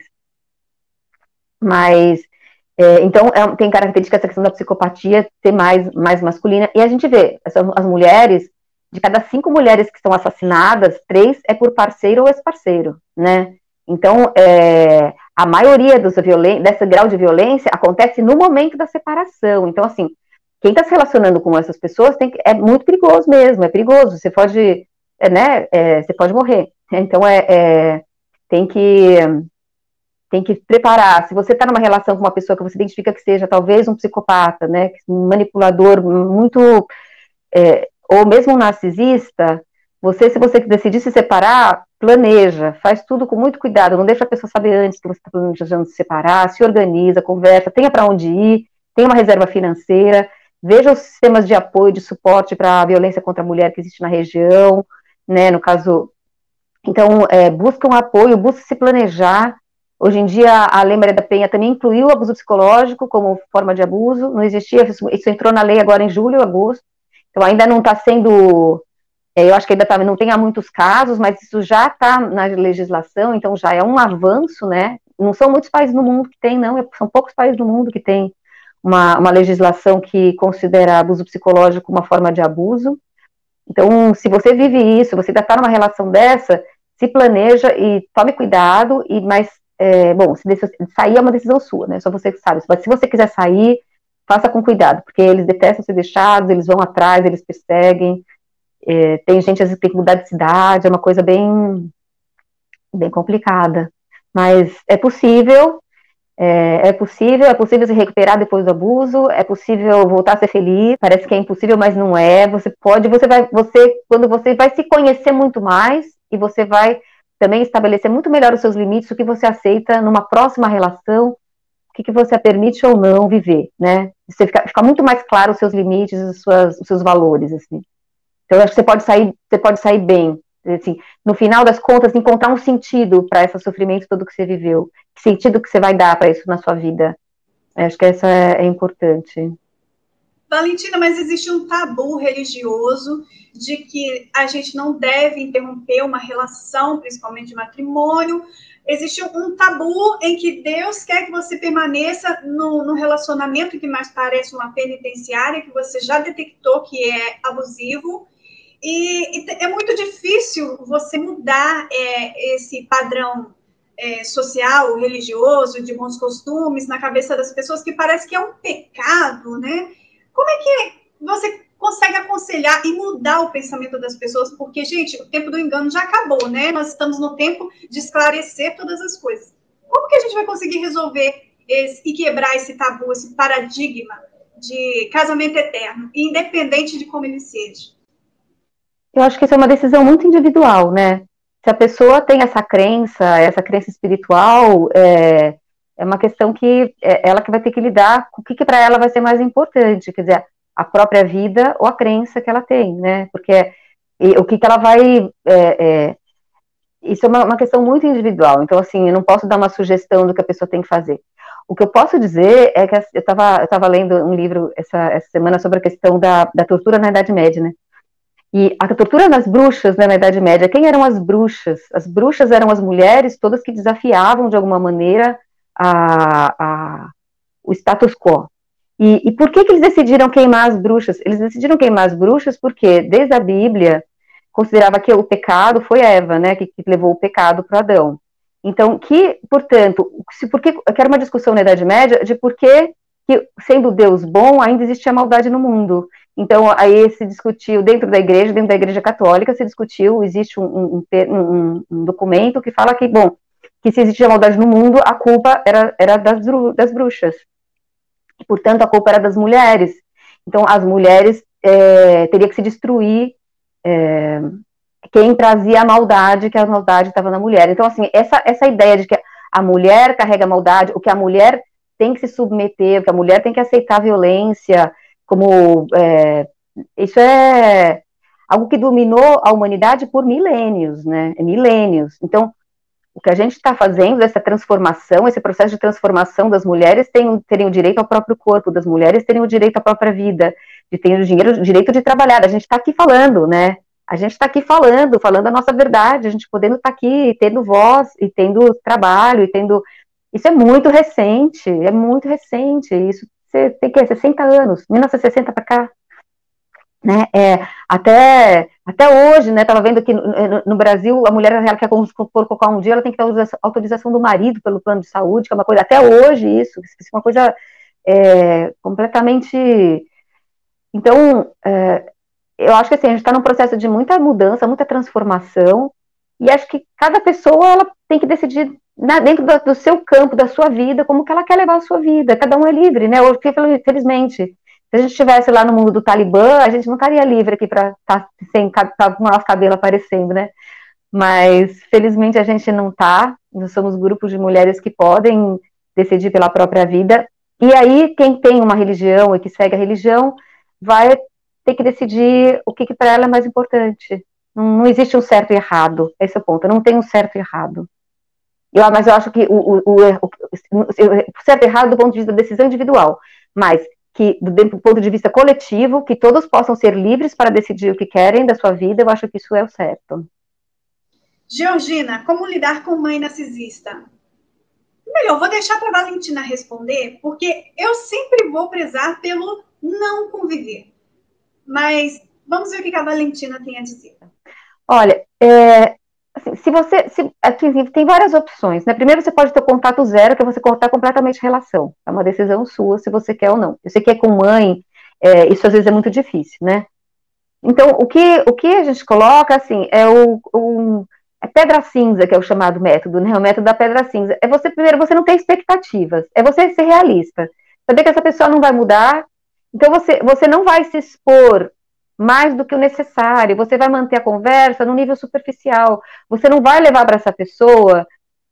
Mas então, tem característica essa questão da psicopatia ser mais masculina, e a gente vê, as mulheres, de cada 5 mulheres que são assassinadas, 3 é por parceiro ou ex-parceiro, né? Então, a maioria desse grau de violência acontece no momento da separação. Então, assim, quem está se relacionando com essas pessoas é muito perigoso mesmo, é perigoso, você pode, você pode morrer. Então, tem que preparar. Se você está numa relação com uma pessoa que você identifica que seja talvez um psicopata, né, um manipulador muito, ou mesmo um narcisista, se você decidir se separar, planeja, faz tudo com muito cuidado, não deixa a pessoa saber antes que você está planejando se separar, se organiza, conversa, tenha para onde ir, tenha uma reserva financeira, veja os sistemas de apoio, de suporte para a violência contra a mulher que existe na região, né, no caso. Então, busca um apoio, busca se planejar. Hoje em dia, a Lei Maria da Penha também incluiu o abuso psicológico como forma de abuso, não existia, isso entrou na lei agora em julho, agosto, então ainda não está sendo, eu acho que ainda não tem há muitos casos, mas isso já está na legislação, então já é um avanço, né, não são muitos países no mundo que tem, não, são poucos países no mundo que tem uma legislação que considera abuso psicológico uma forma de abuso. Então, se você vive isso, você ainda está numa relação dessa, se planeja e tome cuidado, mas bom, se sair é uma decisão sua, né? Só você que sabe. Mas se você quiser sair, faça com cuidado, porque eles detestam ser deixados, eles vão atrás, eles perseguem. Tem gente às vezes que tem que mudar de cidade, é uma coisa bem complicada. Mas é possível se recuperar depois do abuso, é possível voltar a ser feliz. Parece que é impossível, mas não é. Quando você vai se conhecer muito mais e você vai também estabelecer muito melhor os seus limites, o que você aceita numa próxima relação, o que você permite ou não viver, né? Você fica muito mais claro os seus limites, os seus valores, assim. Então, eu acho que você pode sair bem, assim, no final das contas, encontrar um sentido para esse sofrimento todo que você viveu, que sentido que você vai dar para isso na sua vida. Acho que essa é importante. Valentina, mas existe um tabu religioso de que a gente não deve interromper uma relação, principalmente de matrimônio. Existe um tabu em que Deus quer que você permaneça no relacionamento que mais parece uma penitenciária, que você já detectou que é abusivo. E é muito difícil você mudar esse padrão social, religioso, de bons costumes na cabeça das pessoas, que parece que é um pecado, né? Como é que você consegue aconselhar e mudar o pensamento das pessoas? Porque, gente, o tempo do engano já acabou, né? Nós estamos no tempo de esclarecer todas as coisas. Como que a gente vai conseguir resolver e quebrar esse tabu, esse paradigma de casamento eterno, independente de como ele seja? Eu acho que isso é uma decisão muito individual, né? Se a pessoa tem essa crença espiritual, é uma questão que ela que vai ter que lidar com o que para ela vai ser mais importante, quer dizer, a própria vida ou a crença que ela tem, né? Porque o que ela vai. Isso é uma questão muito individual, então, assim, eu não posso dar uma sugestão do que a pessoa tem que fazer. O que eu posso dizer é que eu estava lendo um livro essa semana sobre a questão da tortura na Idade Média, né? E a tortura das bruxas, né, na Idade Média, quem eram as bruxas? As bruxas eram as mulheres todas que desafiavam, de alguma maneira, o status quo. E por que eles decidiram queimar as bruxas? Eles decidiram queimar as bruxas porque, desde a Bíblia, considerava que o pecado foi Eva, né, que levou o pecado para Adão. Então, portanto, que era uma discussão na Idade Média de por que, sendo Deus bom, ainda existia maldade no mundo. Então, aí se discutiu, dentro da Igreja Católica, se discutiu, existe um documento que fala que, bom, que se existia maldade no mundo, a culpa era das bruxas. E, portanto, a culpa era das mulheres. Então, as mulheres teria que se destruir quem trazia a maldade, que a maldade estava na mulher. Então, assim, essa ideia de que a mulher carrega a maldade, o que a mulher tem que se submeter, o que a mulher tem que aceitar a violência, como isso é algo que dominou a humanidade por milênios, né? Milênios. Então, o que a gente está fazendo, essa transformação, esse processo de transformação das mulheres terem o direito ao próprio corpo, das mulheres terem o direito à própria vida, de terem o direito de trabalhar. A gente está aqui falando, né? A gente está aqui falando a nossa verdade, a gente podendo estar aqui, tendo voz, e tendo trabalho, e tendo... Isso é muito recente, isso você tem que 60 anos, 1960 para cá, né? Até hoje, né? Estava vendo que no Brasil a mulher ela quer colocar um dia, ela tem que ter autorização do marido pelo plano de saúde, que é uma coisa até hoje isso é uma coisa completamente. Então, eu acho que assim, a gente está num processo de muita mudança, muita transformação, e acho que cada pessoa ela tem que decidir dentro do seu campo, da sua vida, como que ela quer levar a sua vida. Cada um é livre, né? Hoje, felizmente, se a gente estivesse lá no mundo do Talibã, a gente não estaria livre aqui para estar com o nosso cabelo aparecendo, né? Mas, felizmente, a gente não está. Nós somos grupos de mulheres que podem decidir pela própria vida. E aí, quem tem uma religião e que segue a religião, vai ter que decidir o que para ela é mais importante. Não existe um certo e errado. Esse é o ponto. Não tem um certo e errado. Mas eu acho que o certo e errado do ponto de vista da decisão individual, mas que do ponto de vista coletivo, que todos possam ser livres para decidir o que querem da sua vida, eu acho que isso é o certo. Georgina, como lidar com mãe narcisista? Melhor, vou deixar para a Valentina responder, porque eu sempre vou prezar pelo não conviver. Mas vamos ver o que a Valentina tem a dizer. Olha, assim, tem várias opções, né? Primeiro você pode ter contato zero, que é você cortar completamente relação. É uma decisão sua, se você quer ou não. Eu sei que é com mãe, isso às vezes é muito difícil, né? Então, o que a gente coloca, assim, é pedra cinza, que é o chamado método, né? O método da pedra cinza. Primeiro, você não ter expectativas. É você ser realista. Saber que essa pessoa não vai mudar. Então, você não vai se expor mais do que o necessário. Você vai manter a conversa no nível superficial. Você não vai levar para essa pessoa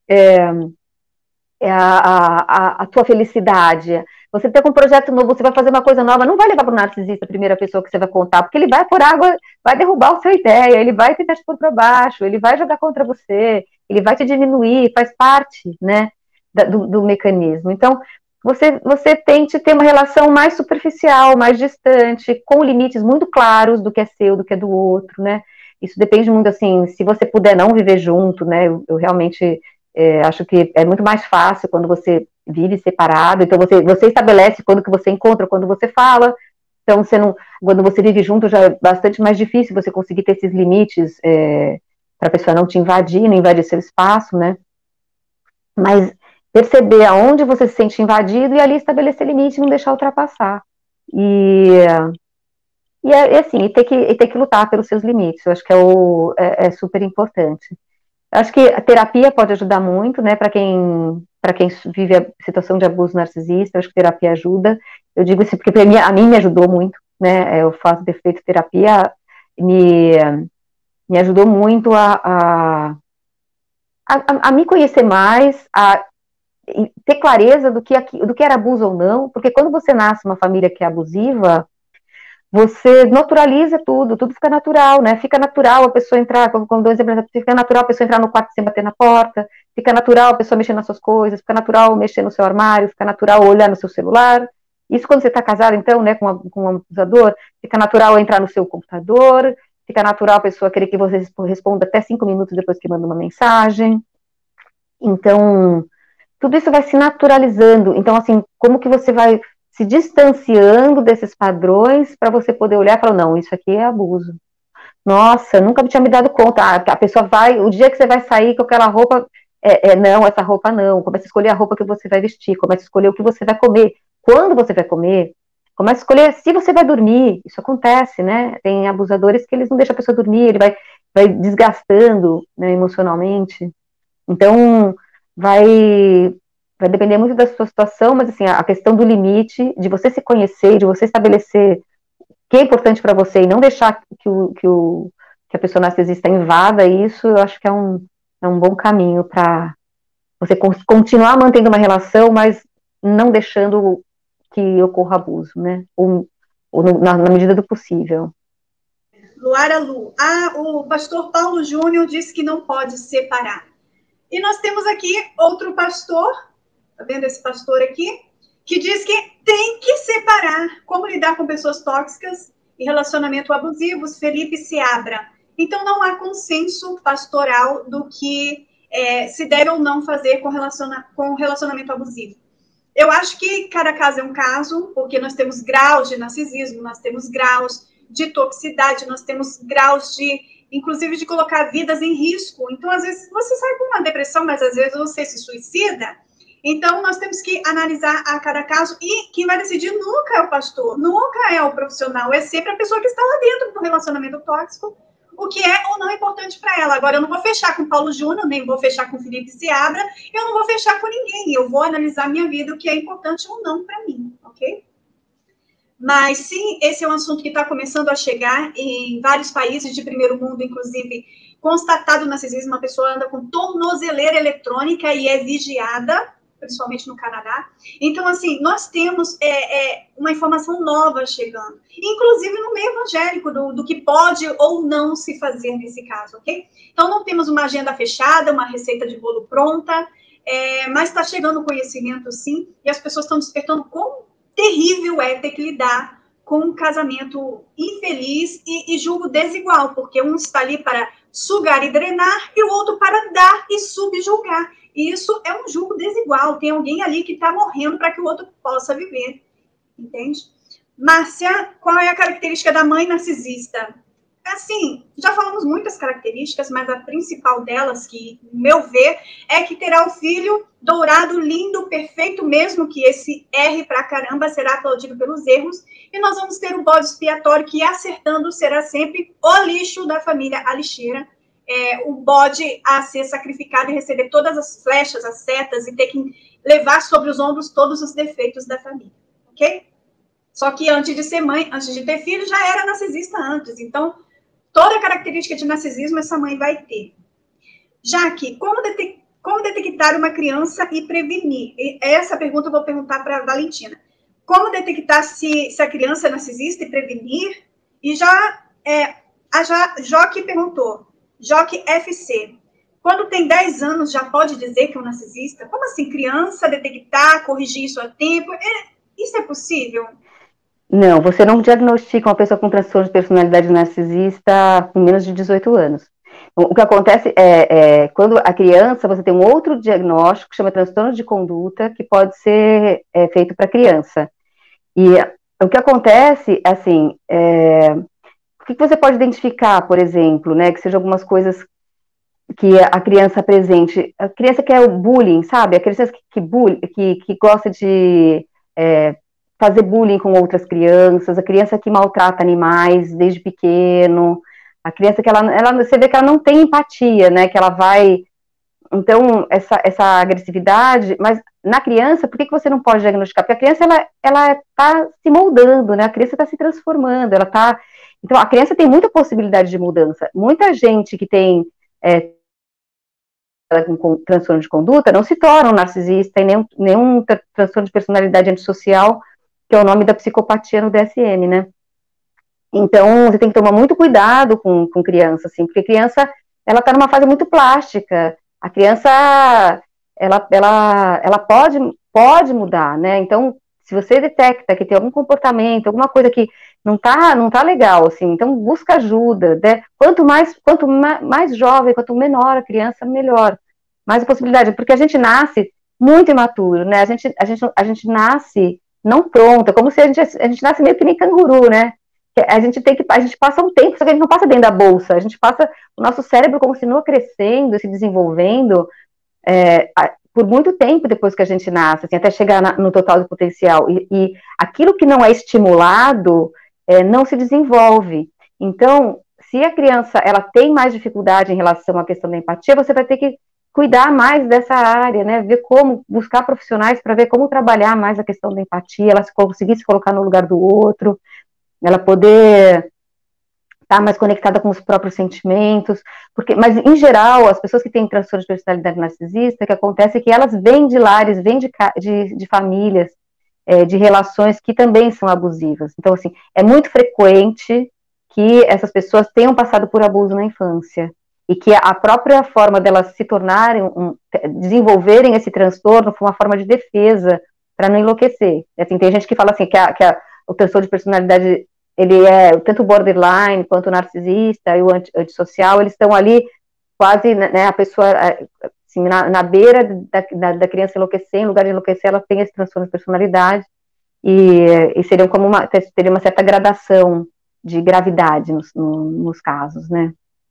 a tua felicidade. Você tem um projeto novo, você vai fazer uma coisa nova, não vai levar para o narcisista a primeira pessoa que você vai contar, porque ele vai por água, vai derrubar a sua ideia, ele vai tentar te pôr para baixo, ele vai jogar contra você, ele vai te diminuir, faz parte, né, do mecanismo. Então, você tente ter uma relação mais superficial, mais distante, com limites muito claros do que é seu, do que é do outro, né? Isso depende muito, assim, se você puder não viver junto, né? Eu realmente acho que é muito mais fácil quando você vive separado, então você estabelece quando que você encontra, quando você fala, então você não, quando você vive junto já é bastante mais difícil você conseguir ter esses limites para a pessoa não te invadir, não invadir seu espaço, né? Mas perceber aonde você se sente invadido e ali estabelecer limite e não deixar ultrapassar. E ter que lutar pelos seus limites. Eu acho que é super importante. Eu acho que a terapia pode ajudar muito, né, para quem vive a situação de abuso narcisista. Eu acho que terapia ajuda. Eu digo isso porque a mim me ajudou muito, né? O fato de ter feito terapia me, me ajudou muito a me conhecer mais, a ter clareza do que era abuso ou não, porque quando você nasce numa família que é abusiva, você naturaliza tudo fica natural, né? Fica natural a pessoa entrar, como dois exemplos, fica natural a pessoa entrar no quarto sem bater na porta, fica natural a pessoa mexer nas suas coisas, fica natural mexer no seu armário, fica natural olhar no seu celular. Isso quando você está casado, então, né, com um abusador, fica natural entrar no seu computador, fica natural a pessoa querer que você responda até 5 minutos depois que manda uma mensagem. Então, tudo isso vai se naturalizando. Então, assim, como que você vai se distanciando desses padrões para você poder olhar e falar, não, isso aqui é abuso. Nossa, nunca tinha me dado conta. A pessoa vai, o dia que você vai sair com aquela roupa, não, essa roupa não. Começa a escolher a roupa que você vai vestir, começa a escolher o que você vai comer, quando você vai comer, começa a escolher se você vai dormir. Isso acontece, né? Tem abusadores que eles não deixam a pessoa dormir, ele vai desgastando, né, emocionalmente. Então, vai depender muito da sua situação, mas assim, a questão do limite, de você se conhecer, de você estabelecer o que é importante para você e não deixar que a pessoa narcisista invada isso, eu acho que é um bom caminho para você continuar mantendo uma relação, mas não deixando que ocorra abuso, né? Ou na medida do possível. Luara Lu, o pastor Paulo Júnior disse que não pode separar. E nós temos aqui outro pastor, tá vendo esse pastor aqui? Que diz que tem que separar como lidar com pessoas tóxicas e relacionamento abusivos, Felipe Seabra. Então, não há consenso pastoral do que se deve ou não fazer com relacionamento abusivo. Eu acho que cada caso é um caso, porque nós temos graus de narcisismo, nós temos graus de toxicidade, nós temos graus inclusive de colocar vidas em risco. Então, às vezes, você sai com uma depressão, mas às vezes você se suicida. Então, nós temos que analisar a cada caso e quem vai decidir nunca é o pastor, nunca é o profissional, é sempre a pessoa que está lá dentro do relacionamento tóxico, o que é ou não é importante para ela. Agora, eu não vou fechar com Paulo Júnior, nem vou fechar com Felipe Seabra, eu não vou fechar com ninguém, eu vou analisar minha vida, o que é importante ou não para mim, ok? Mas sim, esse é um assunto que está começando a chegar em vários países de primeiro mundo, inclusive constatado o narcisismo, uma pessoa anda com tornozeleira eletrônica e é vigiada, principalmente no Canadá. Então, assim, nós temos uma informação nova chegando, inclusive no meio evangélico, do que pode ou não se fazer nesse caso, ok? Então, não temos uma agenda fechada, uma receita de bolo pronta, mas está chegando o conhecimento, sim, e as pessoas estão despertando como terrível é ter que lidar com um casamento infeliz e julgo desigual, porque um está ali para sugar e drenar e o outro para dar e subjugar. E isso é um julgo desigual. Tem alguém ali que está morrendo para que o outro possa viver. Entende? Márcia, qual é a característica da mãe narcisista? Assim, já falamos muitas características, mas a principal delas, que, no meu ver, é que terá o filho dourado, lindo, perfeito, mesmo que esse erre pra caramba, será aplaudido pelos erros, e nós vamos ter o bode expiatório que, acertando, será sempre o lixo da família, a lixeira, o bode a ser sacrificado e receber todas as flechas, as setas, e ter que levar sobre os ombros todos os defeitos da família, ok? Só que antes de ser mãe, antes de ter filho, já era narcisista antes, então toda característica de narcisismo essa mãe vai ter. Jaque, como detectar uma criança e prevenir? Essa pergunta eu vou perguntar para a Valentina. Como detectar se a criança é narcisista e prevenir? E a Joque perguntou, Joque FC, Quando tem 10 anos, já pode dizer que é um narcisista? Como assim, criança, detectar, corrigir isso a tempo? Isso é possível? Não, você não diagnostica uma pessoa com transtorno de personalidade narcisista com menos de 18 anos. O que acontece quando a criança, você tem um outro diagnóstico que chama transtorno de conduta, que pode ser feito para criança. E o que acontece, assim, o que você pode identificar, por exemplo, né, que sejam algumas coisas que a criança apresente. A criança que é o bullying, sabe? A criança que gosta de fazer bullying com outras crianças, a criança que maltrata animais desde pequeno, a criança que você vê que ela não tem empatia, né? Que ela vai. Então, essa agressividade, mas na criança, por que você não pode diagnosticar? Porque a criança, ela está se moldando, né? A criança está se transformando, ela está. Então, a criança tem muita possibilidade de mudança. Muita gente que tem com transtorno de conduta não se torna um narcisista e nenhum transtorno de personalidade antissocial, que é o nome da psicopatia no DSM, né? Então, você tem que tomar muito cuidado com criança, assim, porque criança, ela está numa fase muito plástica. A criança, ela pode mudar, né? Então, se você detecta que tem algum comportamento, alguma coisa que não tá legal, assim, então busca ajuda, né? Quanto mais jovem, quanto menor a criança, melhor. Mais a possibilidade, porque a gente nasce muito imaturo, né? A gente nasce não pronta, como se a gente nasce meio que nem canguru, né? A gente passa um tempo, só que a gente não passa dentro da bolsa, a gente passa, o nosso cérebro continua crescendo, se desenvolvendo, por muito tempo depois que a gente nasce, assim, até chegar no total do potencial, e aquilo que não é estimulado, não se desenvolve. Então, se a criança, ela tem mais dificuldade em relação à questão da empatia, você vai ter que cuidar mais dessa área, né, ver como, buscar profissionais para ver como trabalhar mais a questão da empatia, ela conseguir se colocar no lugar do outro, ela poder estar mais conectada com os próprios sentimentos, mas em geral, as pessoas que têm transtorno de personalidade narcisista, o que acontece é que elas vêm de lares, vêm de famílias, de relações que também são abusivas. Então, assim, é muito frequente que essas pessoas tenham passado por abuso na infância, e que a própria forma delas se tornarem, desenvolverem esse transtorno foi uma forma de defesa para não enlouquecer. Assim, tem gente que fala assim, o transtorno de personalidade, ele é tanto borderline quanto narcisista e o antissocial, eles estão ali quase, né, a pessoa, assim, na beira da criança enlouquecer, em lugar de enlouquecer, ela tem esse transtorno de personalidade, e seriam teria uma certa gradação de gravidade nos casos, né.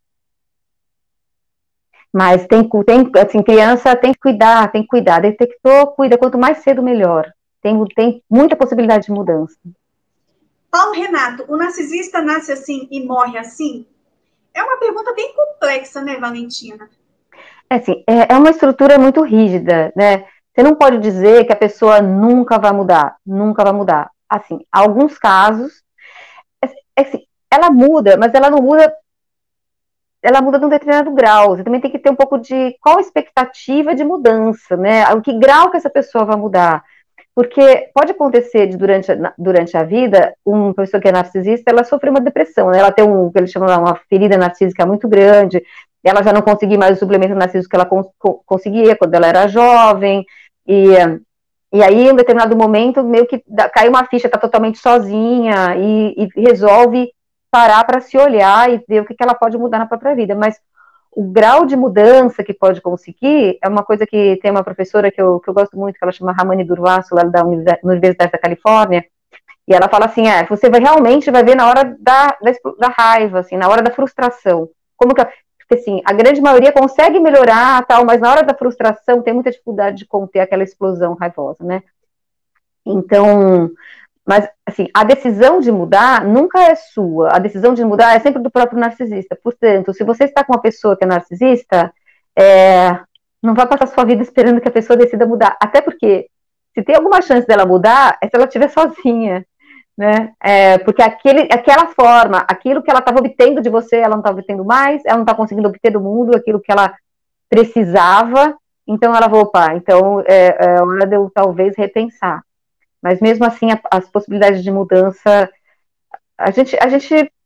Mas assim, criança tem que cuidar, detectou, cuida, quanto mais cedo, melhor. Tem muita possibilidade de mudança. Paulo Renato, o narcisista nasce assim e morre assim? É uma pergunta bem complexa, né, Valentina? Assim, é uma estrutura muito rígida, né? Você não pode dizer que a pessoa nunca vai mudar, nunca vai mudar. Assim, alguns casos, assim, ela muda, mas ela não muda, ela muda num determinado grau. Você também tem que ter um pouco de qual a expectativa de mudança, né? O que grau que essa pessoa vai mudar. Porque pode acontecer durante a vida, uma pessoa que é narcisista, ela sofre uma depressão, né? Ela tem o que eles chamam de uma ferida narcísica muito grande, ela já não conseguia mais o suplemento narcísico que ela conseguia quando ela era jovem, e aí, em um determinado momento, meio que cai uma ficha, tá totalmente sozinha, e resolve parar para se olhar e ver o que ela pode mudar na própria vida. Mas o grau de mudança que pode conseguir é uma coisa que tem uma professora que eu gosto muito, que ela chama Ramani Durvasso, lá da Universidade da Califórnia, e ela fala assim, você realmente vai ver na hora da raiva, assim, na hora da frustração, como que, porque assim, a grande maioria consegue melhorar, tal, mas na hora da frustração tem muita dificuldade de conter aquela explosão raivosa, né? Então, mas, assim, a decisão de mudar nunca é sua. A decisão de mudar é sempre do próprio narcisista. Portanto, se você está com uma pessoa que é narcisista, não vai passar sua vida esperando que a pessoa decida mudar. Até porque, se tem alguma chance dela mudar, é se ela estiver sozinha, né? Porque aquela forma, aquilo que ela estava obtendo de você, ela não está obtendo mais, ela não está conseguindo obter do mundo aquilo que ela precisava, então ela vai, opa, então é hora de eu talvez repensar. Mas mesmo assim, as possibilidades de mudança, a gente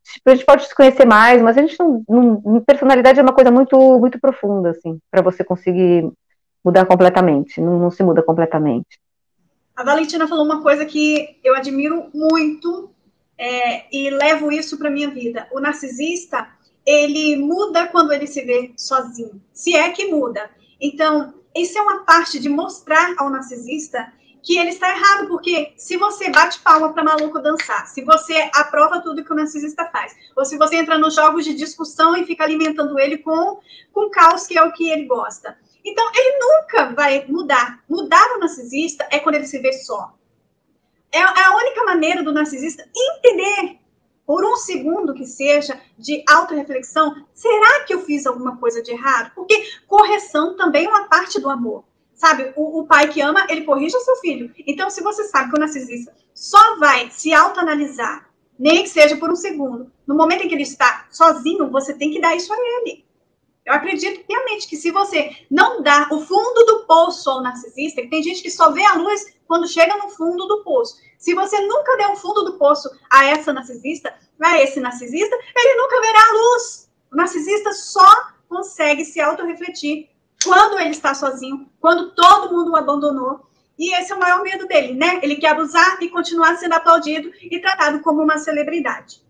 a gente pode se conhecer mais, mas a gente não personalidade é uma coisa muito, muito profunda, assim, para você conseguir mudar completamente, não se muda completamente. A Valentina falou uma coisa que eu admiro muito e levo isso para minha vida. O narcisista, ele muda quando ele se vê sozinho, se é que muda. Então, isso é uma parte de mostrar ao narcisista que ele está errado, porque se você bate palma para maluco dançar, se você aprova tudo que o narcisista faz, ou se você entra nos jogos de discussão e fica alimentando ele com caos, que é o que ele gosta. Então, ele nunca vai mudar. Mudar o narcisista é quando ele se vê só. É a única maneira do narcisista entender, por um segundo que seja, de autorreflexão, será que eu fiz alguma coisa de errado? Porque correção também é uma parte do amor. Sabe, o pai que ama, ele corrige o seu filho. Então, se você sabe que o narcisista só vai se autoanalisar, nem que seja por um segundo, no momento em que ele está sozinho, você tem que dar isso a ele. Eu acredito piamente que se você não dá o fundo do poço ao narcisista, que tem gente que só vê a luz quando chega no fundo do poço. Se você nunca der o fundo do poço a essa narcisista, a esse narcisista, ele nunca verá a luz. O narcisista só consegue se autorrefletir quando ele está sozinho, quando todo mundo o abandonou. E esse é o maior medo dele, né? Ele quer abusar e continuar sendo aplaudido e tratado como uma celebridade.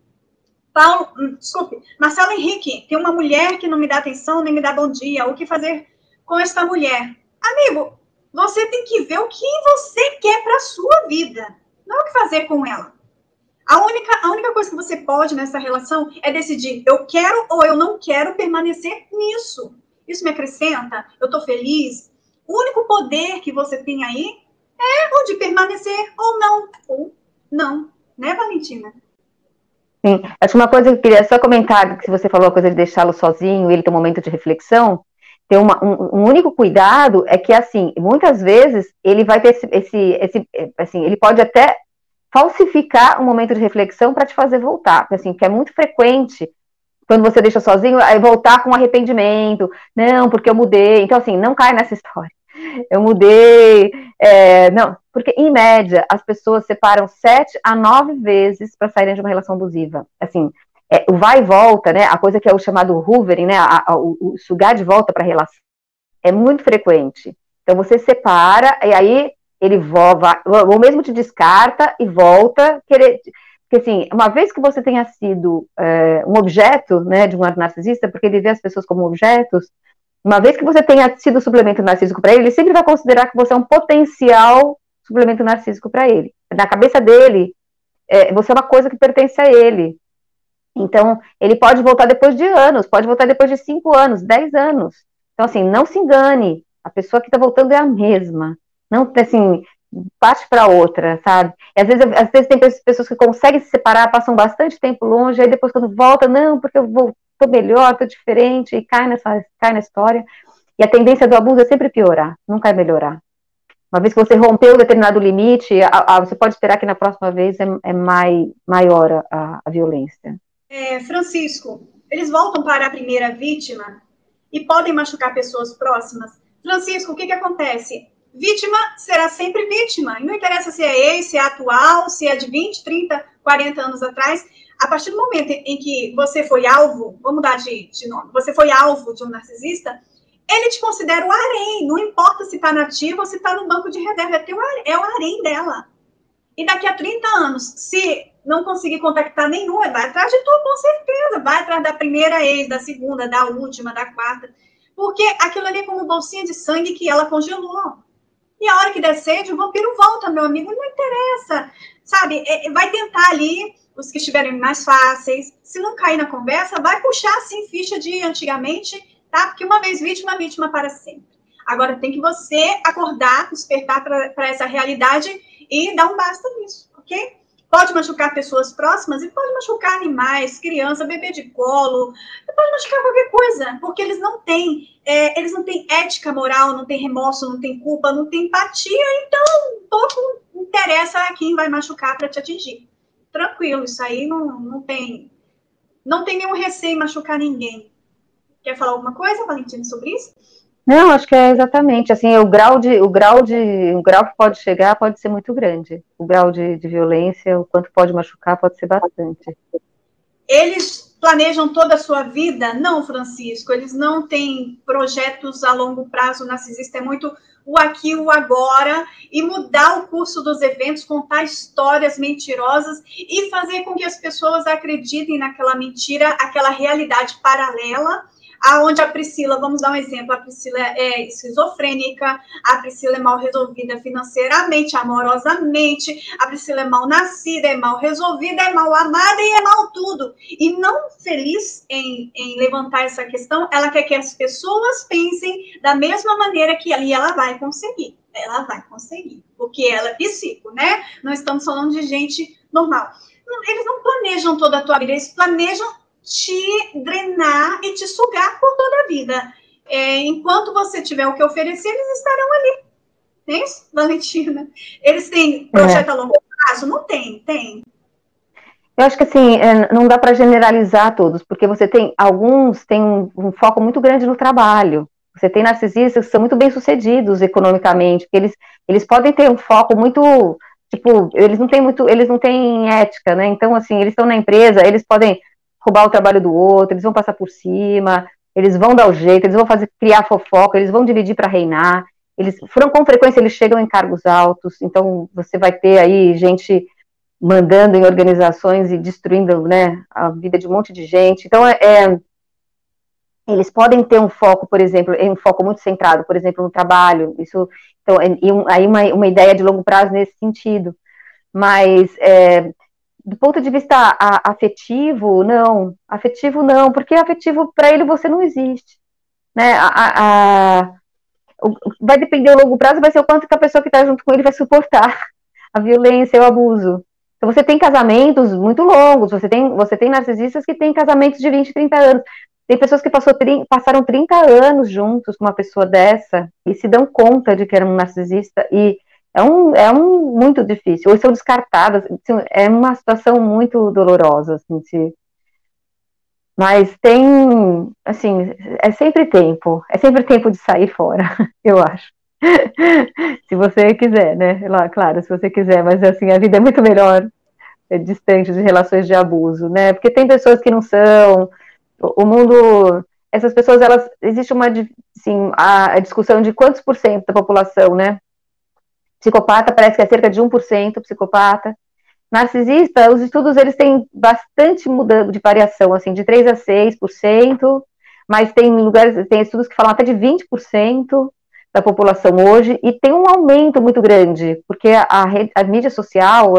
Marcelo Henrique, tem uma mulher que não me dá atenção, nem me dá bom dia. O que fazer com esta mulher? Amigo, você tem que ver o que você quer para a sua vida, não o que fazer com ela. A única coisa que você pode nessa relação é decidir, eu quero ou eu não quero permanecer nisso. Isso me acrescenta? Eu estou feliz? O único poder que você tem aí é o de permanecer ou não, né, Valentina? Sim, acho que uma coisa que eu queria só comentar, que você falou a coisa de deixá-lo sozinho, ele ter um momento de reflexão, tem um único cuidado, é que, assim, muitas vezes ele vai ter assim, ele pode até falsificar um momento de reflexão para te fazer voltar, assim, que é muito frequente, quando você deixa sozinho, aí voltar com arrependimento, não, porque eu mudei, então, assim, não cai nessa história. Eu mudei, não, porque em média as pessoas separam 7 a 9 vezes para saírem de uma relação abusiva. Assim, o vai e volta, né? A coisa que é o chamado hoovering, né? O sugar de volta para a relação é muito frequente. Então você separa e aí ele volta, ou mesmo te descarta e volta querer. Porque assim, uma vez que você tenha sido um objeto, né, de um narcisista, porque ele vê as pessoas como objetos. Uma vez que você tenha sido suplemento narcísico para ele sempre vai considerar que você é um potencial suplemento narcísico para ele. Na cabeça dele, você é uma coisa que pertence a ele. Então, ele pode voltar depois de anos, pode voltar depois de 5 anos, 10 anos. Então, assim, não se engane. A pessoa que está voltando é a mesma. Não, assim, parte para outra, sabe? E às vezes tem pessoas que conseguem se separar, passam bastante tempo longe, aí depois quando volta, não, porque eu vou tô melhor, tô diferente, e cai na história. E a tendência do abuso é sempre piorar, nunca é melhorar. Uma vez que você rompeu um determinado limite, você pode esperar que na próxima vez maior a violência. Francisco, eles voltam para a primeira vítima e podem machucar pessoas próximas. Francisco, o que acontece? Vítima será sempre vítima. E não interessa se é ex, se é atual, se é de 20, 30, 40 anos atrás. A partir do momento em que você foi alvo, vamos mudar de nome, você foi alvo de um narcisista, ele te considera o harém, não importa se está nativo ou se está no banco de reserva, é o harém dela. E daqui a 30 anos, se não conseguir contactar nenhum, vai atrás de tu, com certeza, vai atrás da primeira ex, da segunda, da última, da quarta, porque aquilo ali é como bolsinha de sangue que ela congelou. E a hora que der sede, o vampiro volta, meu amigo, não interessa, sabe? Vai tentar ali os que estiverem mais fáceis. Se não cair na conversa, vai puxar, assim, ficha de antigamente, tá? Porque uma vez vítima, vítima para sempre. Agora tem que você acordar, despertar para essa realidade e dar um basta nisso, ok? Pode machucar pessoas próximas e pode machucar animais, criança, bebê de colo, pode machucar qualquer coisa, porque eles não têm ética moral, não têm remorso, não têm culpa, não têm empatia, então pouco interessa quem vai machucar para te atingir. Tranquilo, isso aí não tem nenhum receio em machucar ninguém. Quer falar alguma coisa, Valentina, sobre isso? Não, acho que é exatamente, assim, o grau que pode chegar pode ser muito grande. O grau de violência, o quanto pode machucar pode ser bastante. Eles planejam toda a sua vida? Não, Francisco, eles não têm projetos a longo prazo. O narcisista é muito o aqui, o agora, e mudar o curso dos eventos, contar histórias mentirosas e fazer com que as pessoas acreditem naquela mentira, aquela realidade paralela, aonde a Priscila, vamos dar um exemplo, a Priscila é esquizofrênica, a Priscila é mal resolvida financeiramente, amorosamente, a Priscila é mal nascida, é mal resolvida, é mal amada e é mal tudo. E não feliz em levantar essa questão, ela quer que as pessoas pensem da mesma maneira que ela, e ela vai conseguir. Ela vai conseguir, porque ela é psico, né? Não estamos falando de gente normal. Eles não planejam toda a tua vida, eles planejam te drenar e te sugar por toda a vida. Enquanto você tiver o que oferecer, eles estarão ali. Tem isso, Valentina? Eles têm projeto a longo prazo? Não tem, tem. Eu acho que assim, não dá para generalizar todos, porque você tem, alguns têm um foco muito grande no trabalho. Você tem narcisistas que são muito bem-sucedidos economicamente, porque eles podem ter um foco muito, tipo, eles não têm ética, né? Então, assim, eles estão na empresa, eles podem roubar o trabalho do outro, eles vão passar por cima, eles vão dar o jeito, eles vão criar fofoca, eles vão dividir para reinar, com frequência eles chegam em cargos altos, então você vai ter aí gente mandando em organizações e destruindo, né, a vida de um monte de gente. Então, eles podem ter um foco, por exemplo, um foco muito centrado, por exemplo, no trabalho, então, aí uma ideia de longo prazo nesse sentido, mas do ponto de vista afetivo, não, porque afetivo, para ele, você não existe, né, vai depender do longo prazo, vai ser o quanto que a pessoa que está junto com ele vai suportar a violência e o abuso. Então, você tem casamentos muito longos, você tem narcisistas que têm casamentos de 20, 30 anos, tem pessoas que passaram 30 anos juntos com uma pessoa dessa e se dão conta de que era um narcisista, e é muito difícil, ou são descartadas, é uma situação muito dolorosa, assim, mas tem, assim, é sempre tempo de sair fora, eu acho. Se você quiser, né? Claro, se você quiser, mas assim, a vida é muito melhor distante de relações de abuso, né? Porque tem pessoas que não são, o mundo, essas pessoas, existe assim, a discussão de quantos por cento da população, né? Psicopata, parece que é cerca de 1% psicopata. Narcisista, os estudos, eles têm bastante mudança de variação, assim, de 3 a 6%, mas tem estudos que falam até de 20% da população hoje, e tem um aumento muito grande, porque a mídia social,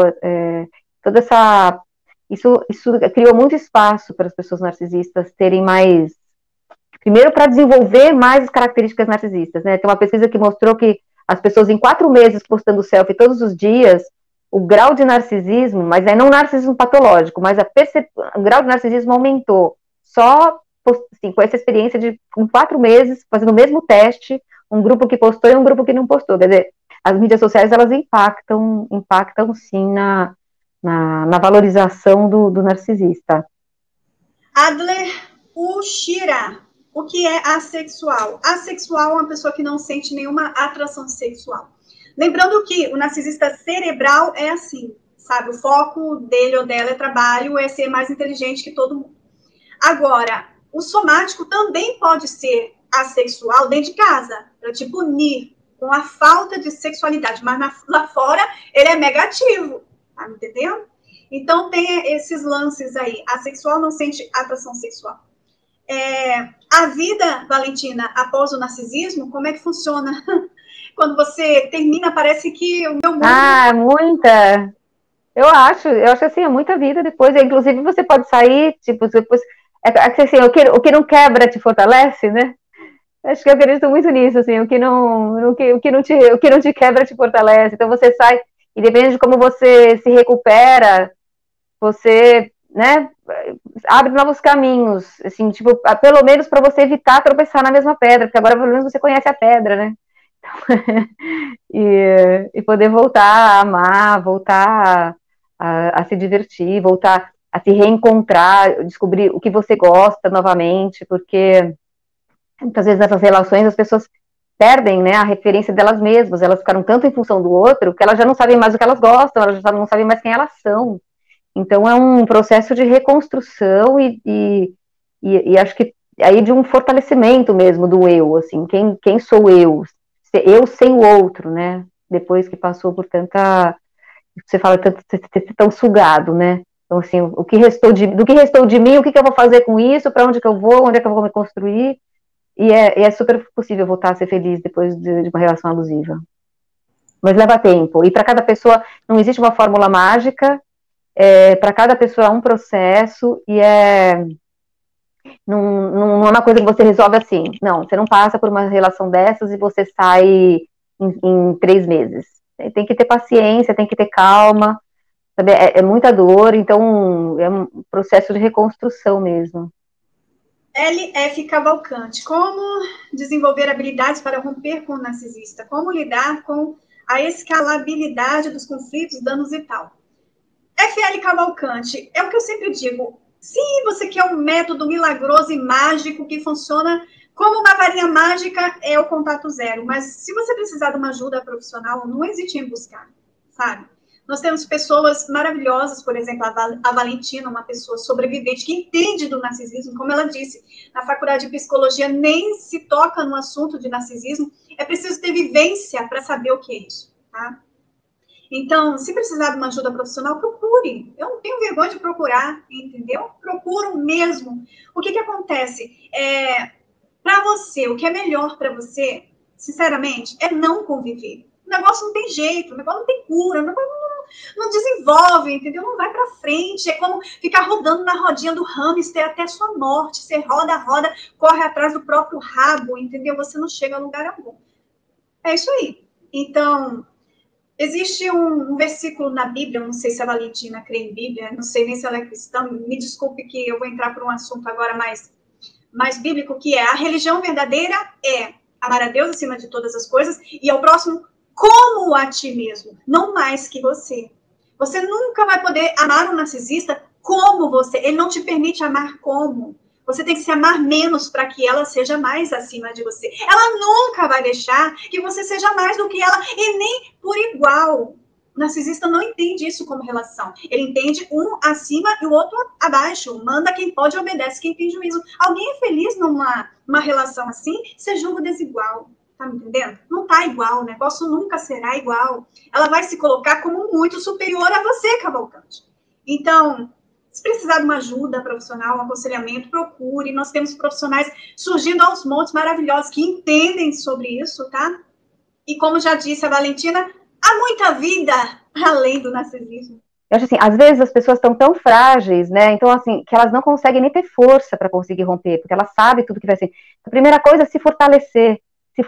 isso criou muito espaço para as pessoas narcisistas terem mais, primeiro para desenvolver mais as características narcisistas, né? Tem uma pesquisa que mostrou que as pessoas em 4 meses postando selfie todos os dias, o grau de narcisismo, mas não narcisismo patológico, mas o grau de narcisismo aumentou, só assim, com essa experiência de, em 4 meses, fazendo o mesmo teste, um grupo que postou e um grupo que não postou. Quer dizer, as mídias sociais, elas impactam sim na valorização do narcisista. Adler Ushira, o que é assexual? Assexual é uma pessoa que não sente nenhuma atração sexual. Lembrando que o narcisista cerebral é assim, sabe? O foco dele ou dela é trabalho, é ser mais inteligente que todo mundo. Agora, o somático também pode ser assexual dentro de casa, para te punir com a falta de sexualidade, mas lá fora ele é negativo, tá me entendendo? Então tem esses lances aí. Assexual não sente atração sexual. A vida, Valentina, após o narcisismo, como é que funciona? Quando você termina, parece que o meu mundo... Muita! Eu acho assim, é muita vida depois. Inclusive, você pode sair, tipo, depois... assim, o que não quebra te fortalece, né? Acho que eu acredito muito nisso, assim, o que não te quebra te fortalece. Então você sai, e dependendo de como você se recupera, você, né, abre novos caminhos, assim, tipo, pelo menos para você evitar tropeçar na mesma pedra, porque agora pelo menos você conhece a pedra, né? e poder voltar a amar, voltar a se divertir, voltar a se reencontrar, descobrir o que você gosta novamente, porque muitas vezes nessas relações as pessoas perdem, né, a referência delas mesmas, elas ficaram tanto em função do outro que elas já não sabem mais o que elas gostam, elas já não sabem mais quem elas são. Então, é um processo de reconstrução e acho que aí de um fortalecimento mesmo do eu, assim, quem sou eu? Eu sem o outro, né? Depois que passou por tanta, você fala tanto, tão sugado, né? Então, assim, do que restou de mim, o que eu vou fazer com isso, para onde que eu vou, onde é que eu vou me construir, e é super possível voltar a ser feliz depois de uma relação abusiva. Mas leva tempo, e para cada pessoa não existe uma fórmula mágica, para cada pessoa é um processo, e não é uma coisa que você resolve assim. Não, você não passa por uma relação dessas e você sai em 3 meses. Tem que ter paciência, tem que ter calma, sabe? É muita dor, então é um processo de reconstrução mesmo. LF Cavalcante, como desenvolver habilidades para romper com o narcisista? Como lidar com a escalabilidade dos conflitos, danos e tal? FL Cavalcante, é o que eu sempre digo, se você quer um método milagroso e mágico que funciona como uma varinha mágica, é o contato zero. Mas se você precisar de uma ajuda profissional, não hesite em buscar, sabe? Nós temos pessoas maravilhosas, por exemplo, a Valentina, uma pessoa sobrevivente que entende do narcisismo, como ela disse, na faculdade de psicologia nem se toca no assunto de narcisismo, é preciso ter vivência para saber o que é isso, tá? Então, se precisar de uma ajuda profissional, procure. Eu não tenho vergonha de procurar, entendeu? Procuro mesmo. O que acontece? Para você, o que é melhor para você, sinceramente, é não conviver. O negócio não tem jeito, o negócio não tem cura, o negócio não desenvolve, entendeu? Não vai para frente. É como ficar rodando na rodinha do hamster até a sua morte. Você roda, roda, corre atrás do próprio rabo, entendeu? Você não chega a lugar algum. É isso aí. Então, existe um versículo na Bíblia, não sei se a Valentina crê em Bíblia, não sei nem se ela é cristã, me desculpe que eu vou entrar por um assunto agora mais bíblico, que é: a religião verdadeira é amar a Deus acima de todas as coisas e ao próximo como a ti mesmo, não mais que você. Você nunca vai poder amar um narcisista como você, ele não te permite amar como. Você tem que se amar menos para que ela seja mais acima de você. Ela nunca vai deixar que você seja mais do que ela, e nem por igual. O narcisista não entende isso como relação. Ele entende um acima e o outro abaixo. Manda quem pode, obedece quem tem juízo. Alguém é feliz numa relação assim? Você julga desigual. Tá me entendendo? Não tá igual, o negócio nunca será igual. Ela vai se colocar como muito superior a você, Cavalcante. Então, se precisar de uma ajuda profissional, um aconselhamento, procure. Nós temos profissionais surgindo aos montes maravilhosos que entendem sobre isso, tá? E como já disse a Valentina, há muita vida além do narcisismo. Eu acho assim, às vezes as pessoas estão tão frágeis, né? Então, assim, que elas não conseguem nem ter força para conseguir romper, porque elas sabem tudo que vai ser. A primeira coisa é se fortalecer,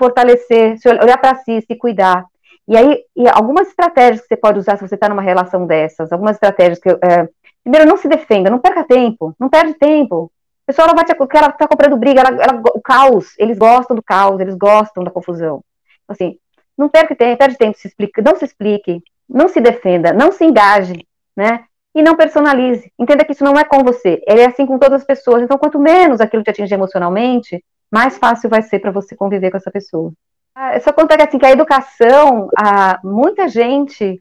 se olhar para si, se cuidar. E aí, algumas estratégias que você pode usar se você está numa relação dessas, algumas estratégias que primeiro, não se defenda, não perca tempo, não perde tempo. A pessoa, ela tá comprando briga, o caos, eles gostam do caos, eles gostam da confusão. Assim, não perca tempo, perde tempo, não se explique, não se defenda, não se engaje, né? E não personalize. Entenda que isso não é com você, ele é assim com todas as pessoas. Então, quanto menos aquilo te atingir emocionalmente, mais fácil vai ser para você conviver com essa pessoa. Só contar que, assim, que a educação, muita gente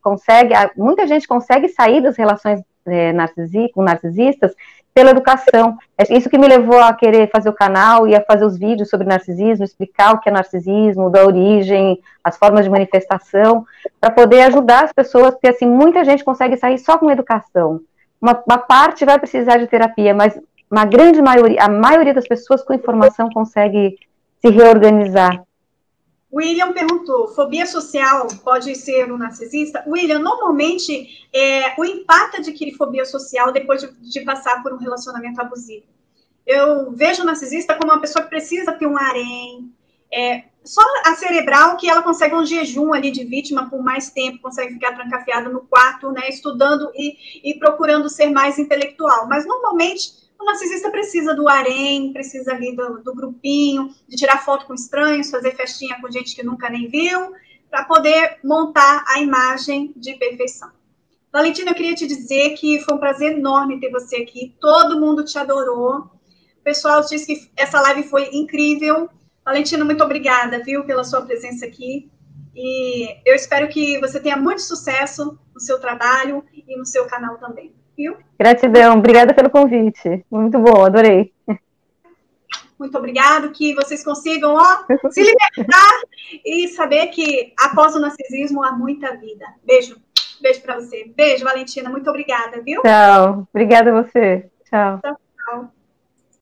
consegue sair das relações com narcisistas pela educação. É isso que me levou a querer fazer o canal e a fazer os vídeos sobre narcisismo, explicar o que é narcisismo, da origem, as formas de manifestação, para poder ajudar as pessoas, porque assim, muita gente consegue sair só com educação. Uma parte vai precisar de terapia, mas uma grande maioria, a maioria das pessoas com informação consegue se reorganizar. William perguntou, fobia social pode ser um narcisista? William, normalmente o impacto adquire fobia social depois de passar por um relacionamento abusivo. Eu vejo o narcisista como uma pessoa que precisa ter um harém, só a cerebral que ela consegue um jejum ali de vítima por mais tempo, consegue ficar trancafiada no quarto, né, estudando e procurando ser mais intelectual. Mas normalmente o narcisista precisa do harém, precisa ali do grupinho, de tirar foto com estranhos, fazer festinha com gente que nunca nem viu, para poder montar a imagem de perfeição. Valentina, eu queria te dizer que foi um prazer enorme ter você aqui. Todo mundo te adorou. O pessoal disse que essa live foi incrível. Valentina, muito obrigada, viu, pela sua presença aqui. E eu espero que você tenha muito sucesso no seu trabalho e no seu canal também. viu? Gratidão, obrigada pelo convite. Muito bom, adorei. Muito obrigado, que vocês consigam, ó, se libertar e saber que após o narcisismo há muita vida. Beijo. Beijo para você. Beijo, Valentina. Muito obrigada, viu? Tchau. Obrigada a você. Tchau.